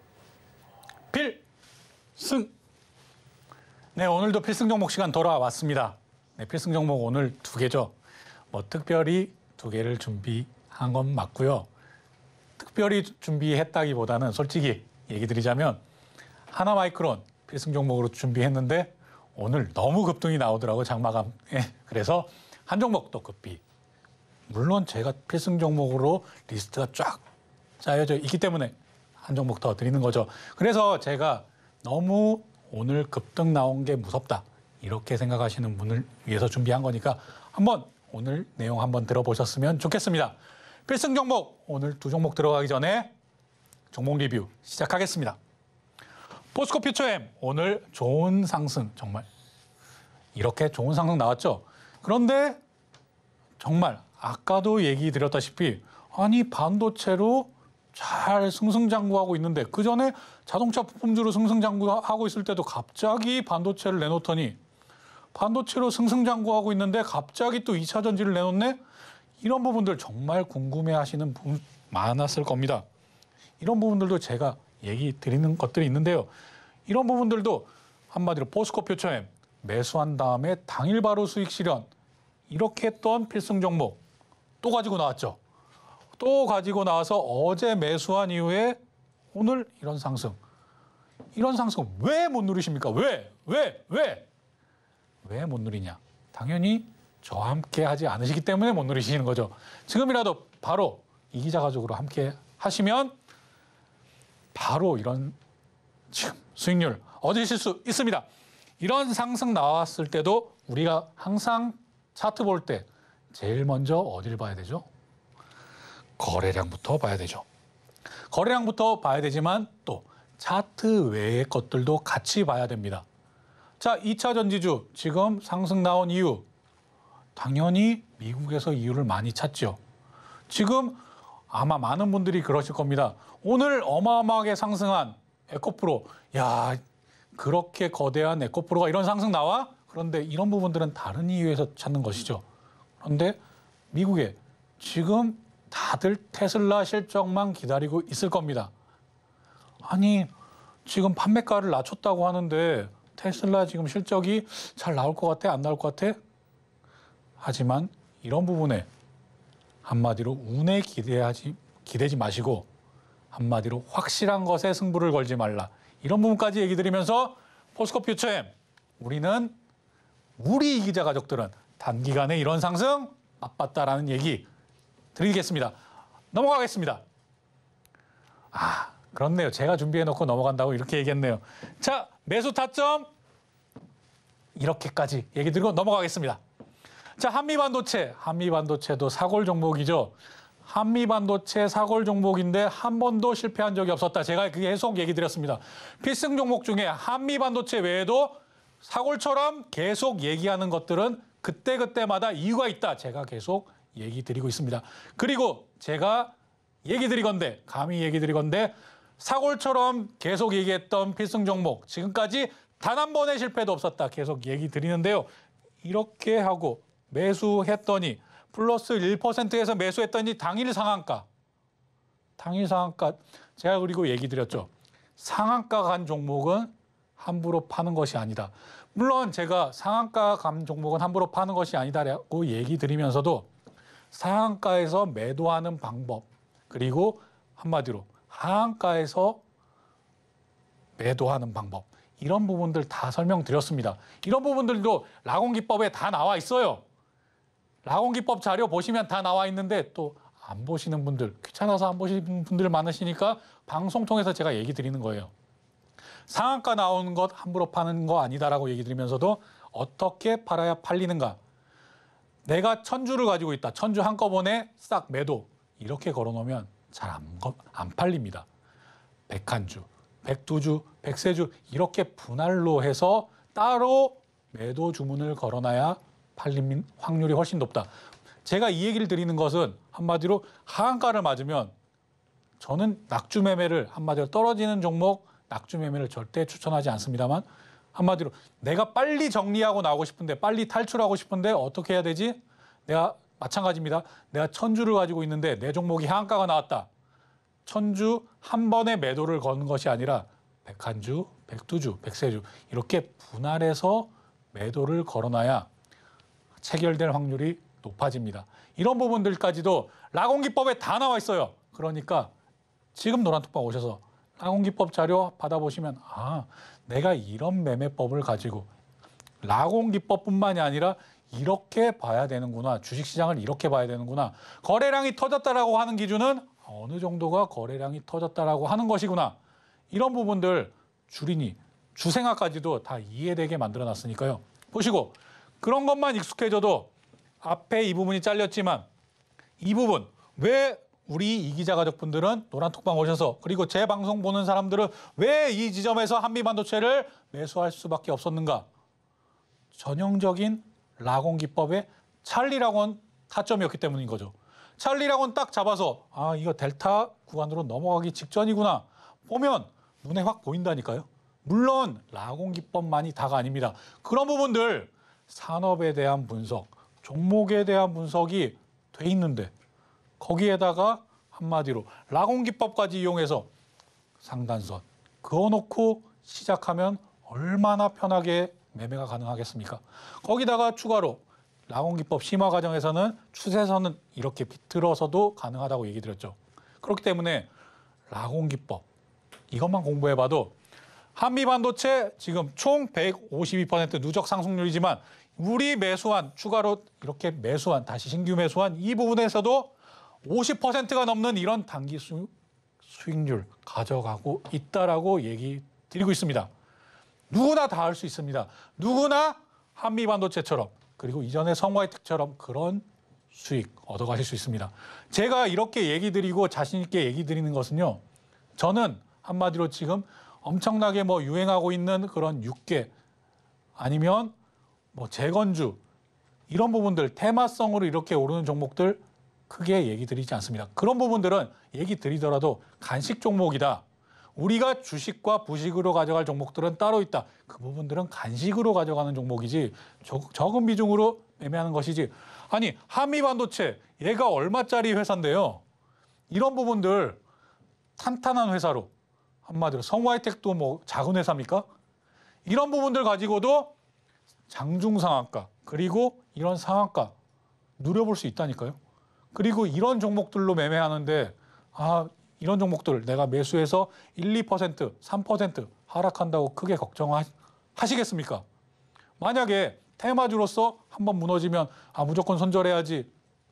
C: 필승! 네, 오늘도 필승 종목 시간 돌아왔습니다. 네, 필승 종목 오늘 2개죠. 뭐 특별히 2개를 준비한 건 맞고요. 특별히 준비했다기보다는 솔직히 얘기 드리자면 하나마이크론 필승 종목으로 준비했는데 오늘 너무 급등이 나오더라고요, 장마감에. 그래서 한 종목 또 급비. 물론 제가 필승 종목으로 리스트가 쫙 짜여져 있기 때문에 한 종목 더 드리는 거죠. 그래서 제가 너무 오늘 급등 나온 게 무섭다. 이렇게 생각하시는 분을 위해서 준비한 거니까 한번 오늘 내용 한번 들어보셨으면 좋겠습니다. 필승 종목, 오늘 2종목 들어가기 전에 종목 리뷰 시작하겠습니다. 포스코 퓨처엠 오늘 좋은 상승, 정말 이렇게 좋은 상승 나왔죠. 그런데 정말 아까도 얘기 드렸다시피 아니 반도체로 잘 승승장구하고 있는데 그전에 자동차 부품주로 승승장구하고 있을 때도 갑자기 반도체를 내놓더니 반도체로 승승장구하고 있는데 갑자기 또 2차 전지를 내놓네? 이런 부분들 정말 궁금해하시는 분 많았을 겁니다. 이런 부분들도 제가 얘기 드리는 것들이 있는데요. 이런 부분들도 한마디로 포스코 퓨처엠 매수한 다음에 당일 바로 수익 실현 이렇게 했던 필승 종목 또 가지고 나왔죠. 또 가지고 나와서 어제 매수한 이후에 오늘 이런 상승. 이런 상승 왜 못 누리십니까? 왜 못 누리냐? 당연히 저와 함께 하지 않으시기 때문에 못 누리시는 거죠. 지금이라도 바로 이기자 가족으로 함께 하시면 바로 이런 지금 수익률 얻으실 수 있습니다. 이런 상승 나왔을 때도 우리가 항상 차트 볼 때 제일 먼저 어디를 봐야 되죠? 거래량부터 봐야 되죠. 거래량부터 봐야 되지만 또 차트 외의 것들도 같이 봐야 됩니다. 자, 2차 전지주 지금 상승 나온 이유. 당연히 미국에서 이유를 많이 찾죠. 지금 아마 많은 분들이 그러실 겁니다. 오늘 어마어마하게 상승한 에코프로. 야, 그렇게 거대한 에코프로가 이런 상승 나와? 그런데 이런 부분들은 다른 이유에서 찾는 것이죠. 그런데 미국에 지금 다들 테슬라 실적만 기다리고 있을 겁니다. 아니, 지금 판매가를 낮췄다고 하는데 테슬라 지금 실적이 잘 나올 것 같아? 안 나올 것 같아? 하지만 이런 부분에 한마디로 운에 기대지 마시고 한마디로 확실한 것에 승부를 걸지 말라. 이런 부분까지 얘기 드리면서 포스코 퓨처엠, 우리 이기자 가족들은 단기간에 이런 상승 맛봤다라는 얘기 드리겠습니다. 넘어가겠습니다. 그렇네요. 제가 준비해놓고 넘어간다고 이렇게 얘기했네요. 자, 매수 타점 이렇게까지 얘기 드리고 넘어가겠습니다. 자, 한미반도체도 사골 종목이죠. 한미반도체 사골 종목인데 한 번도 실패한 적이 없었다. 제가 계속 얘기 드렸습니다. 필승 종목 중에 한미반도체 외에도 사골처럼 계속 얘기하는 것들은 그때그때마다 이유가 있다. 제가 계속 얘기 드리고 있습니다. 그리고 제가 감히 얘기 드리건데 사골처럼 계속 얘기했던 필승 종목 지금까지 단 한 번의 실패도 없었다. 계속 얘기 드리는데요. 이렇게 하고 매수했더니 플러스 1%에서 매수했더니 당일 상한가 제가 그리고 얘기 드렸죠. 상한가 간 종목은 함부로 파는 것이 아니다. 물론 제가 상한가 간 종목은 함부로 파는 것이 아니다라고 얘기 드리면서도 상한가에서 매도하는 방법 그리고 한마디로 하한가에서 매도하는 방법 이런 부분들 다 설명드렸습니다. 이런 부분들도 라곤기법에 다 나와 있어요. 라곤기법 자료 보시면 다 나와 있는데 또 안 보시는 분들, 귀찮아서 안 보시는 분들 많으시니까 방송 통해서 제가 얘기 드리는 거예요. 상한가 나오는 것 함부로 파는 거 아니다라고 얘기 드리면서도 어떻게 팔아야 팔리는가. 내가 1000주를 가지고 있다. 1000주 한꺼번에 싹 매도. 이렇게 걸어놓으면 잘 안 팔립니다. 101주, 102주, 103주 이렇게 분할로 해서 따로 매도 주문을 걸어놔야 팔림 확률이 훨씬 높다. 제가 이 얘기를 드리는 것은 한마디로 하한가를 맞으면 저는 낙주 매매를 한마디로 떨어지는 종목 낙주 매매를 절대 추천하지 않습니다만 한마디로 내가 빨리 정리하고 나오고 싶은데 빨리 탈출하고 싶은데 어떻게 해야 되지? 내가 마찬가지입니다. 내가 1000주를 가지고 있는데 내 종목이 하한가가 나왔다. 1000주 한 번에 매도를 거는 것이 아니라 101주, 102주, 103주 이렇게 분할해서 매도를 걸어놔야 체결될 확률이 높아집니다. 이런 부분들까지도 라곤기법에 다 나와 있어요. 그러니까 지금 노란톡방 오셔서 라곤기법 자료 받아보시면 내가 이런 매매법을 가지고 라곤기법뿐만이 아니라 이렇게 봐야 되는구나. 주식시장을 이렇게 봐야 되는구나. 거래량이 터졌다라고 하는 기준은 어느 정도가 거래량이 터졌다라고 하는 것이구나. 이런 부분들 주생아까지도 다 이해되게 만들어놨으니까요. 보시고 그런 것만 익숙해져도 앞에 이 부분이 잘렸지만 이 부분 왜 우리 이기자 가족분들은 노란톡방 오셔서 그리고 제 방송 보는 사람들은 왜 이 지점에서 한미반도체를 매수할 수밖에 없었는가? 전형적인 라곤기법의 찰리라곤 타점이었기 때문인 거죠. 찰리라곤 딱 잡아서 이거 델타 구간으로 넘어가기 직전이구나. 보면 눈에 확 보인다니까요. 물론 라곤기법만이 다가 아닙니다. 그런 부분들 산업에 대한 분석, 종목에 대한 분석이 돼 있는데 거기에다가 한마디로 라곤기법까지 이용해서 상단선 그어놓고 시작하면 얼마나 편하게 매매가 가능하겠습니까? 거기다가 추가로 라곤기법 심화 과정에서는 추세선은 이렇게 비틀어서도 가능하다고 얘기 드렸죠. 그렇기 때문에 라곤기법 이것만 공부해봐도 한미반도체 지금 총 152% 누적 상승률이지만 우리 매수한 추가로 이렇게 매수한 다시 신규 매수한 이 부분에서도 50%가 넘는 이런 단기 수익률 가져가고 있다라고 얘기 드리고 있습니다. 누구나 다 할 수 있습니다. 누구나 한미반도체처럼 그리고 이전에 성화이텍처럼 그런 수익 얻어가실 수 있습니다. 제가 이렇게 얘기 드리고 자신 있게 얘기 드리는 것은요. 저는 한마디로 지금 엄청나게 뭐 유행하고 있는 그런 육계 아니면 뭐 재건주 이런 부분들 테마성으로 이렇게 오르는 종목들 크게 얘기 드리지 않습니다. 그런 부분들은 얘기 드리더라도 간식 종목이다. 우리가 주식과 부식으로 가져갈 종목들은 따로 있다. 그 부분들은 간식으로 가져가는 종목이지 적은 비중으로 매매하는 것이지. 아니 한미반도체 얘가 얼마짜리 회사인데요. 이런 부분들 탄탄한 회사로 한마디로 성화이텍도 뭐 작은 회사입니까? 이런 부분들 가지고도 장중상한가 그리고 이런 상한가 누려볼 수 있다니까요. 그리고 이런 종목들로 매매하는데 이런 종목들 내가 매수해서 1, 2%, 3% 하락한다고 크게 걱정하시겠습니까? 만약에 테마주로서 한번 무너지면 무조건 손절해야지.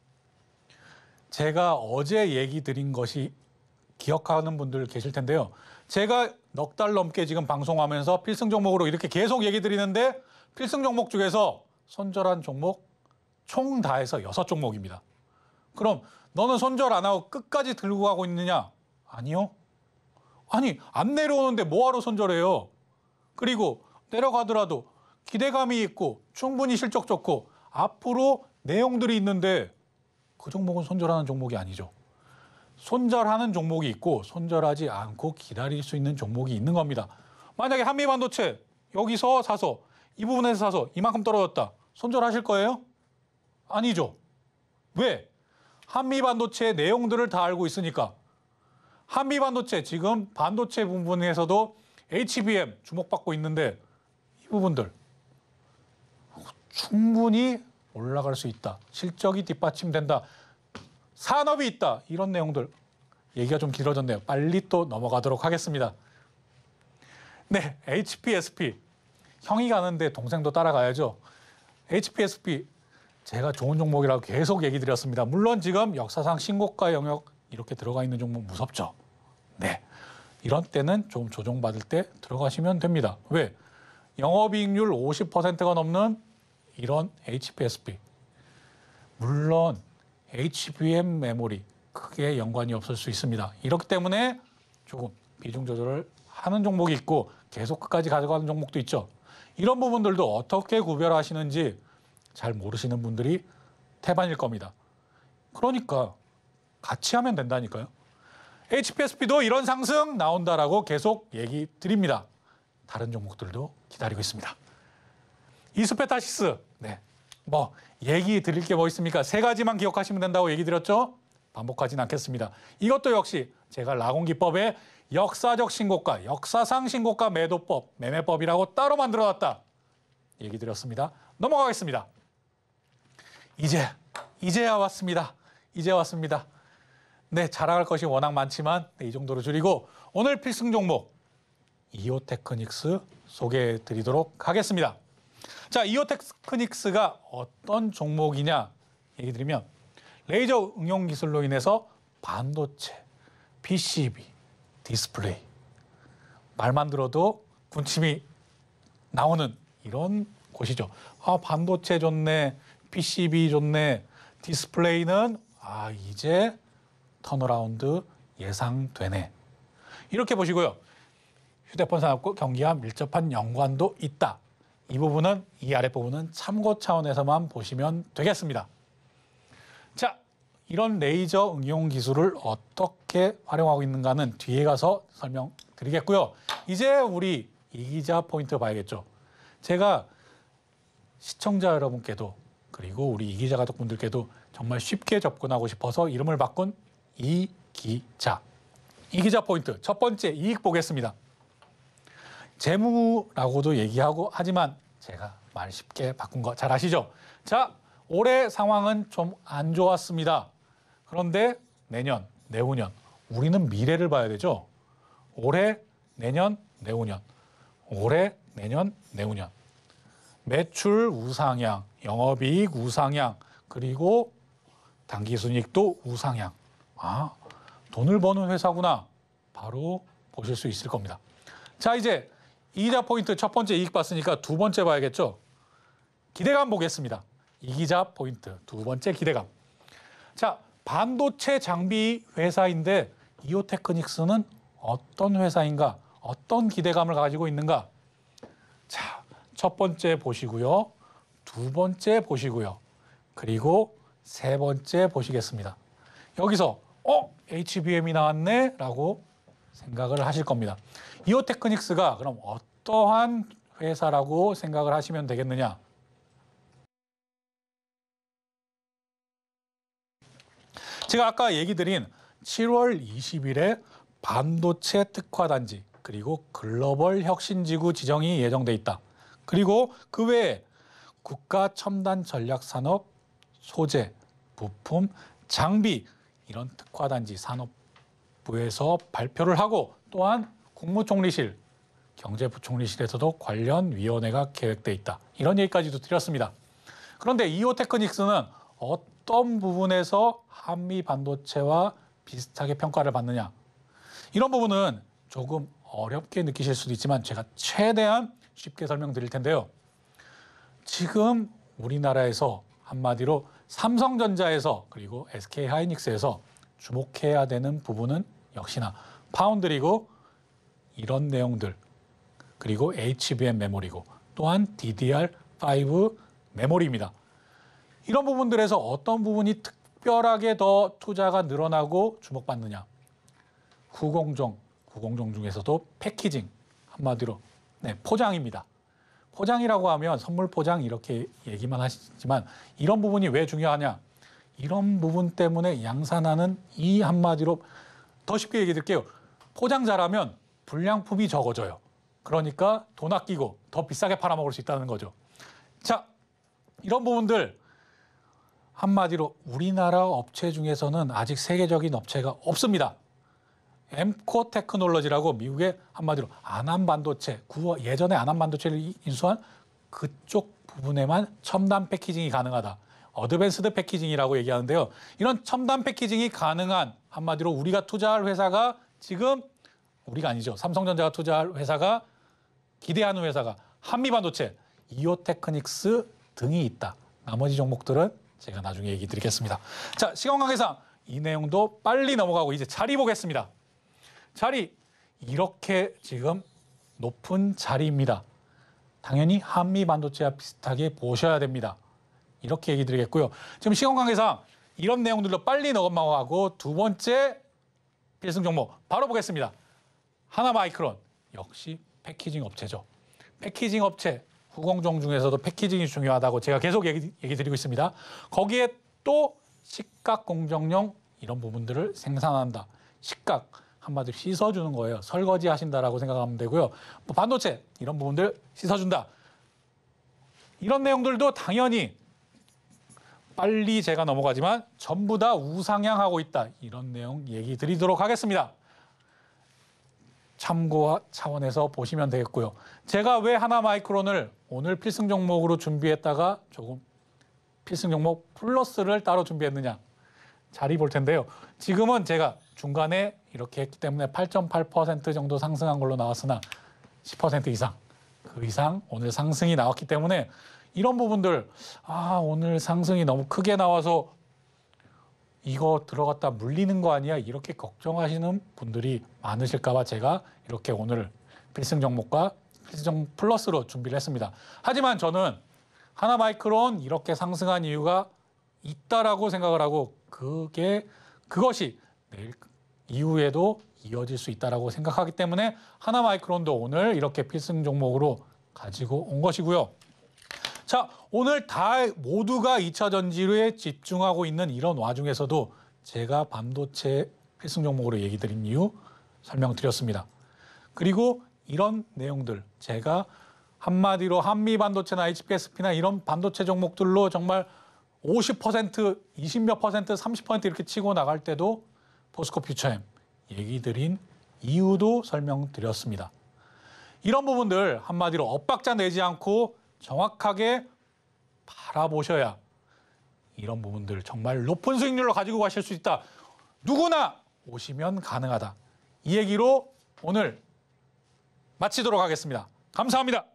C: 제가 어제 얘기 드린 것이 기억하는 분들 계실 텐데요. 제가 넉 달 넘게 지금 방송하면서 필승 종목으로 이렇게 계속 얘기 드리는데 필승 종목 중에서 손절한 종목 총 다 해서 6종목입니다. 그럼 너는 손절 안 하고 끝까지 들고 가고 있느냐? 아니요. 아니 안 내려오는데 뭐하러 손절해요? 그리고 내려가더라도 기대감이 있고 충분히 실적 좋고 앞으로 내용들이 있는데 그 종목은 손절하는 종목이 아니죠. 손절하는 종목이 있고 손절하지 않고 기다릴 수 있는 종목이 있는 겁니다. 만약에 한미반도체 여기서 사서 이 부분에서 사서 이만큼 떨어졌다. 손절하실 거예요? 아니죠. 왜? 한미반도체의 내용들을 다 알고 있으니까. 한미반도체 지금 반도체 부분에서도 HBM 주목받고 있는데 이 부분들 충분히 올라갈 수 있다. 실적이 뒷받침된다. 산업이 있다. 이런 내용들 얘기가 좀 길어졌네요. 빨리 또 넘어가도록 하겠습니다. 네, HPSP. 형이 가는데 동생도 따라가야죠. HPSP 제가 좋은 종목이라고 계속 얘기 드렸습니다. 물론 지금 역사상 신고가 영역 이렇게 들어가 있는 종목 무섭죠. 네, 이런 때는 좀 조정받을 때 들어가시면 됩니다. 왜? 영업이익률 50%가 넘는 이런 HPSP. 물론 HBM 메모리 크게 연관이 없을 수 있습니다. 이렇기 때문에 조금 비중 조절을 하는 종목이 있고 계속 끝까지 가져가는 종목도 있죠. 이런 부분들도 어떻게 구별하시는지 잘 모르시는 분들이 태반일 겁니다. 그러니까 같이 하면 된다니까요. HPSP도 이런 상승 나온다라고 계속 얘기 드립니다. 다른 종목들도 기다리고 있습니다. 이스페타시스. 네. 뭐 얘기 드릴 게 뭐 있습니까? 3가지만 기억하시면 된다고 얘기 드렸죠? 반복하진 않겠습니다. 이것도 역시 제가 라공기법의 역사적 신고가, 역사상 신고가 매도법, 매매법이라고 따로 만들어놨다. 얘기 드렸습니다. 넘어가겠습니다. 이제야 왔습니다. 이제 왔습니다. 네, 자랑할 것이 워낙 많지만 이 정도로 줄이고 오늘 필승 종목 이오테크닉스 소개해 드리도록 하겠습니다. 자, 이오테크닉스가 어떤 종목이냐 얘기 드리면 레이저 응용 기술로 인해서 반도체, PCB, 디스플레이 말만 들어도 군침이 나오는 이런 곳이죠. 반도체 좋네, PCB 좋네, 디스플레이는 이제 턴어라운드 예상되네. 이렇게 보시고요. 휴대폰 산업과 경기와 밀접한 연관도 있다. 이 부분은 이 아랫부분은 참고 차원에서만 보시면 되겠습니다. 자, 이런 레이저 응용 기술을 어떻게 활용하고 있는가는 뒤에 가서 설명드리겠고요. 이제 우리 이 기자 포인트 봐야겠죠. 제가 시청자 여러분께도 그리고 우리 이 기자 가족분들께도 정말 쉽게 접근하고 싶어서 이름을 바꾼 이 기자. 이 기자 포인트 첫 번째 이익 보겠습니다. 재무라고도 얘기하고 하지만 제가 말 쉽게 바꾼 거 잘 아시죠? 자, 올해 상황은 좀 안 좋았습니다. 그런데 내년, 내후년 우리는 미래를 봐야 되죠. 올해, 내년, 내후년. 올해, 내년, 내후년. 매출 우상향, 영업이익 우상향, 그리고 당기순이익도 우상향. 아, 돈을 버는 회사구나. 바로 보실 수 있을 겁니다. 자, 이제 이자 포인트 첫 번째 이익 봤으니까 두 번째 봐야겠죠. 기대감 보겠습니다. 이기자 포인트 두 번째 기대감. 자, 반도체 장비 회사인데 이오테크닉스는 어떤 회사인가? 어떤 기대감을 가지고 있는가? 자, 첫 번째 보시고요. 두 번째 보시고요. 그리고 세 번째 보시겠습니다. 여기서 HBM이 나왔네? 라고 생각을 하실 겁니다. 이오테크닉스가 그럼 어떠한 회사라고 생각을 하시면 되겠느냐? 제가 아까 얘기 드린 7월 20일에 반도체 특화단지 그리고 글로벌 혁신지구 지정이 예정돼 있다. 그리고 그 외에 국가 첨단 전략 산업, 소재, 부품, 장비 이런 특화단지 산업부에서 발표를 하고 또한 국무총리실, 경제부총리실에서도 관련 위원회가 계획돼 있다. 이런 얘기까지도 드렸습니다. 그런데 이오테크닉스는 어떤 부분에서 한미 반도체와 비슷하게 평가를 받느냐? 이런 부분은 조금 어렵게 느끼실 수도 있지만 제가 최대한 쉽게 설명드릴 텐데요. 지금 우리나라에서 한마디로 삼성전자에서 그리고 SK하이닉스에서 주목해야 되는 부분은 역시나 파운드리고 이런 내용들 그리고 HBM 메모리고 또한 DDR5 메모리입니다. 이런 부분들에서 어떤 부분이 특별하게 더 투자가 늘어나고 주목받느냐. 구공정 중에서도 패키징, 한마디로 포장입니다. 포장이라고 하면 선물 포장 이렇게 얘기만 하시지만 이런 부분이 왜 중요하냐. 이런 부분 때문에 양산하는 이 한마디로 더 쉽게 얘기 드릴게요. 포장 잘하면 불량품이 적어져요. 그러니까 돈 아끼고 더 비싸게 팔아먹을 수 있다는 거죠. 자, 이런 부분들 한마디로 우리나라 업체 중에서는 아직 세계적인 업체가 없습니다. 엠코 테크놀로지라고 미국의 한마디로 아남 반도체, 예전에 아남 반도체를 인수한 그쪽 부분에만 첨단 패키징이 가능하다. 어드밴스드 패키징이라고 얘기하는데요. 이런 첨단 패키징이 가능한 한마디로 우리가 투자할 회사가 지금 우리가 아니죠. 삼성전자가 투자할 회사가 기대하는 회사가 한미반도체, 이오테크닉스 등이 있다. 나머지 종목들은 제가 나중에 얘기 드리겠습니다. 자, 시간 관계상 이 내용도 빨리 넘어가고 이제 자리 보겠습니다. 자리 이렇게 지금 높은 자리입니다. 당연히 한미반도체와 비슷하게 보셔야 됩니다. 이렇게 얘기 드리겠고요. 지금 시간 관계상 이런 내용들로 빨리 넘어가고 두 번째 필승 종목 바로 보겠습니다. 하나마이크론 역시 패키징 업체죠. 패키징 업체 후공정 중에서도 패키징이 중요하다고 제가 계속 얘기 드리고 있습니다. 거기에 또 식각 공정용 이런 부분들을 생산한다. 식각 한마디로 씻어주는 거예요. 설거지 하신다라고 생각하면 되고요. 뭐 반도체 이런 부분들 씻어준다. 이런 내용들도 당연히 빨리 제가 넘어가지만 전부 다 우상향하고 있다. 이런 내용 얘기 드리도록 하겠습니다. 참고 차원에서 보시면 되겠고요. 제가 왜 하나마이크론을 오늘 필승 종목으로 준비했다가 조금 필승 종목 플러스를 따로 준비했느냐. 자리 볼 텐데요. 지금은 제가 중간에 이렇게 했기 때문에 8.8% 정도 상승한 걸로 나왔으나 10% 이상, 그 이상 오늘 상승이 나왔기 때문에 이런 부분들 오늘 상승이 너무 크게 나와서 이거 들어갔다 물리는 거 아니야? 이렇게 걱정하시는 분들이 많으실까 봐 제가 이렇게 오늘 필승 종목과 필승 종목 플러스로 준비를 했습니다. 하지만 저는 하나마이크론 이렇게 상승한 이유가 있다라고 생각을 하고 그것이 내일 이후에도 이어질 수 있다라고 생각하기 때문에 하나마이크론도 오늘 이렇게 필승 종목으로 가지고 온 것이고요. 자, 오늘 모두가 2차 전지에 집중하고 있는 이런 와중에서도 제가 반도체 필승 종목으로 얘기 드린 이유 설명드렸습니다. 그리고 이런 내용들 제가 한마디로 한미 반도체나 HPSP나 이런 반도체 종목들로 정말 50%, 20몇 %, 30% 이렇게 치고 나갈 때도 포스코 퓨처엠 얘기 드린 이유도 설명드렸습니다. 이런 부분들 한마디로 엇박자 내지 않고 정확하게 바라보셔야 이런 부분들 정말 높은 수익률로 가지고 가실 수 있다. 누구나 오시면 가능하다. 이 얘기로 오늘 마치도록 하겠습니다. 감사합니다.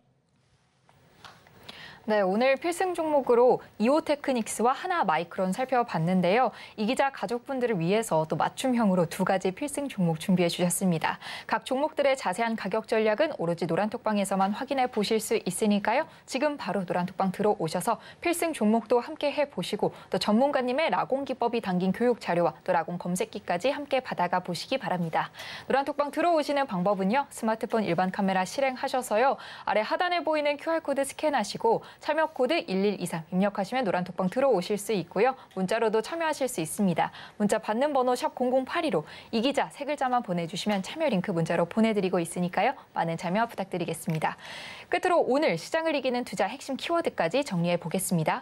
B: 네, 오늘 필승 종목으로 이오테크닉스와 하나마이크론 살펴봤는데요. 이 기자 가족분들을 위해서 또 맞춤형으로 두 가지 필승 종목 준비해 주셨습니다. 각 종목들의 자세한 가격 전략은 오로지 노란톡방에서만 확인해 보실 수 있으니까요. 지금 바로 노란톡방 들어오셔서 필승 종목도 함께 해보시고 또 전문가님의 라공 기법이 담긴 교육 자료와 또 라공 검색기까지 함께 받아가 보시기 바랍니다. 노란톡방 들어오시는 방법은요. 스마트폰 일반 카메라 실행하셔서요. 아래 하단에 보이는 QR코드 스캔하시고 참여 코드 1123 입력하시면 노란톡방 들어오실 수 있고요. 문자로도 참여하실 수 있습니다. 문자 받는 번호 샵 0082로 이 기자 세 글자만 보내주시면 참여 링크 문자로 보내드리고 있으니까요. 많은 참여 부탁드리겠습니다. 끝으로 오늘 시장을 이기는 투자 핵심 키워드까지 정리해 보겠습니다.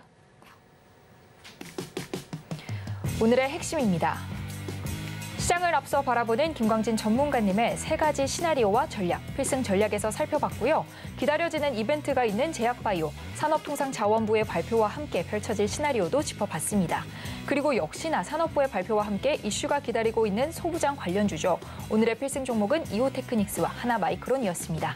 B: 오늘의 핵심입니다. 시장을 앞서 바라보는 김광진 전문가님의 세 가지 시나리오와 전략, 필승 전략에서 살펴봤고요. 기다려지는 이벤트가 있는 제약바이오, 산업통상자원부의 발표와 함께 펼쳐질 시나리오도 짚어봤습니다. 그리고 역시나 산업부의 발표와 함께 이슈가 기다리고 있는 소부장 관련주죠. 오늘의 필승 종목은 이오테크닉스와 하나마이크론이었습니다.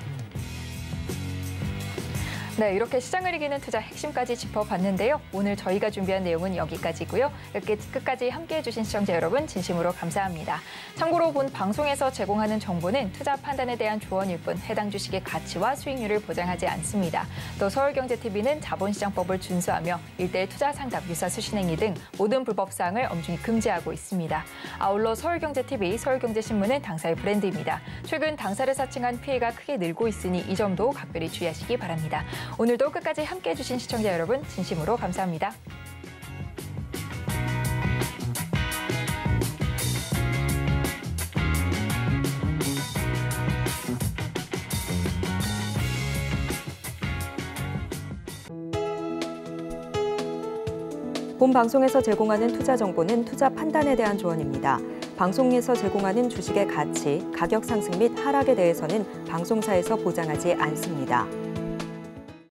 B: 네, 이렇게 시장을 이기는 투자 핵심까지 짚어봤는데요. 오늘 저희가 준비한 내용은 여기까지고요. 이렇게 끝까지 함께해 주신 시청자 여러분 진심으로 감사합니다. 참고로 본 방송에서 제공하는 정보는 투자 판단에 대한 조언일 뿐 해당 주식의 가치와 수익률을 보장하지 않습니다. 또 서울경제TV는 자본시장법을 준수하며 일대일 투자 상담, 유사 수신행위 등 모든 불법 사항을 엄중히 금지하고 있습니다. 아울러 서울경제TV, 서울경제신문은 당사의 브랜드입니다. 최근 당사를 사칭한 피해가 크게 늘고 있으니 이 점도 각별히 주의하시기 바랍니다. 오늘도 끝까지 함께해 주신 시청자 여러분 진심으로 감사합니다.
A: 본 방송에서 제공하는 투자 정보는 투자 판단에 대한 조언입니다. 방송에서 제공하는 주식의 가치, 가격 상승 및 하락에 대해서는 방송사에서 보장하지 않습니다.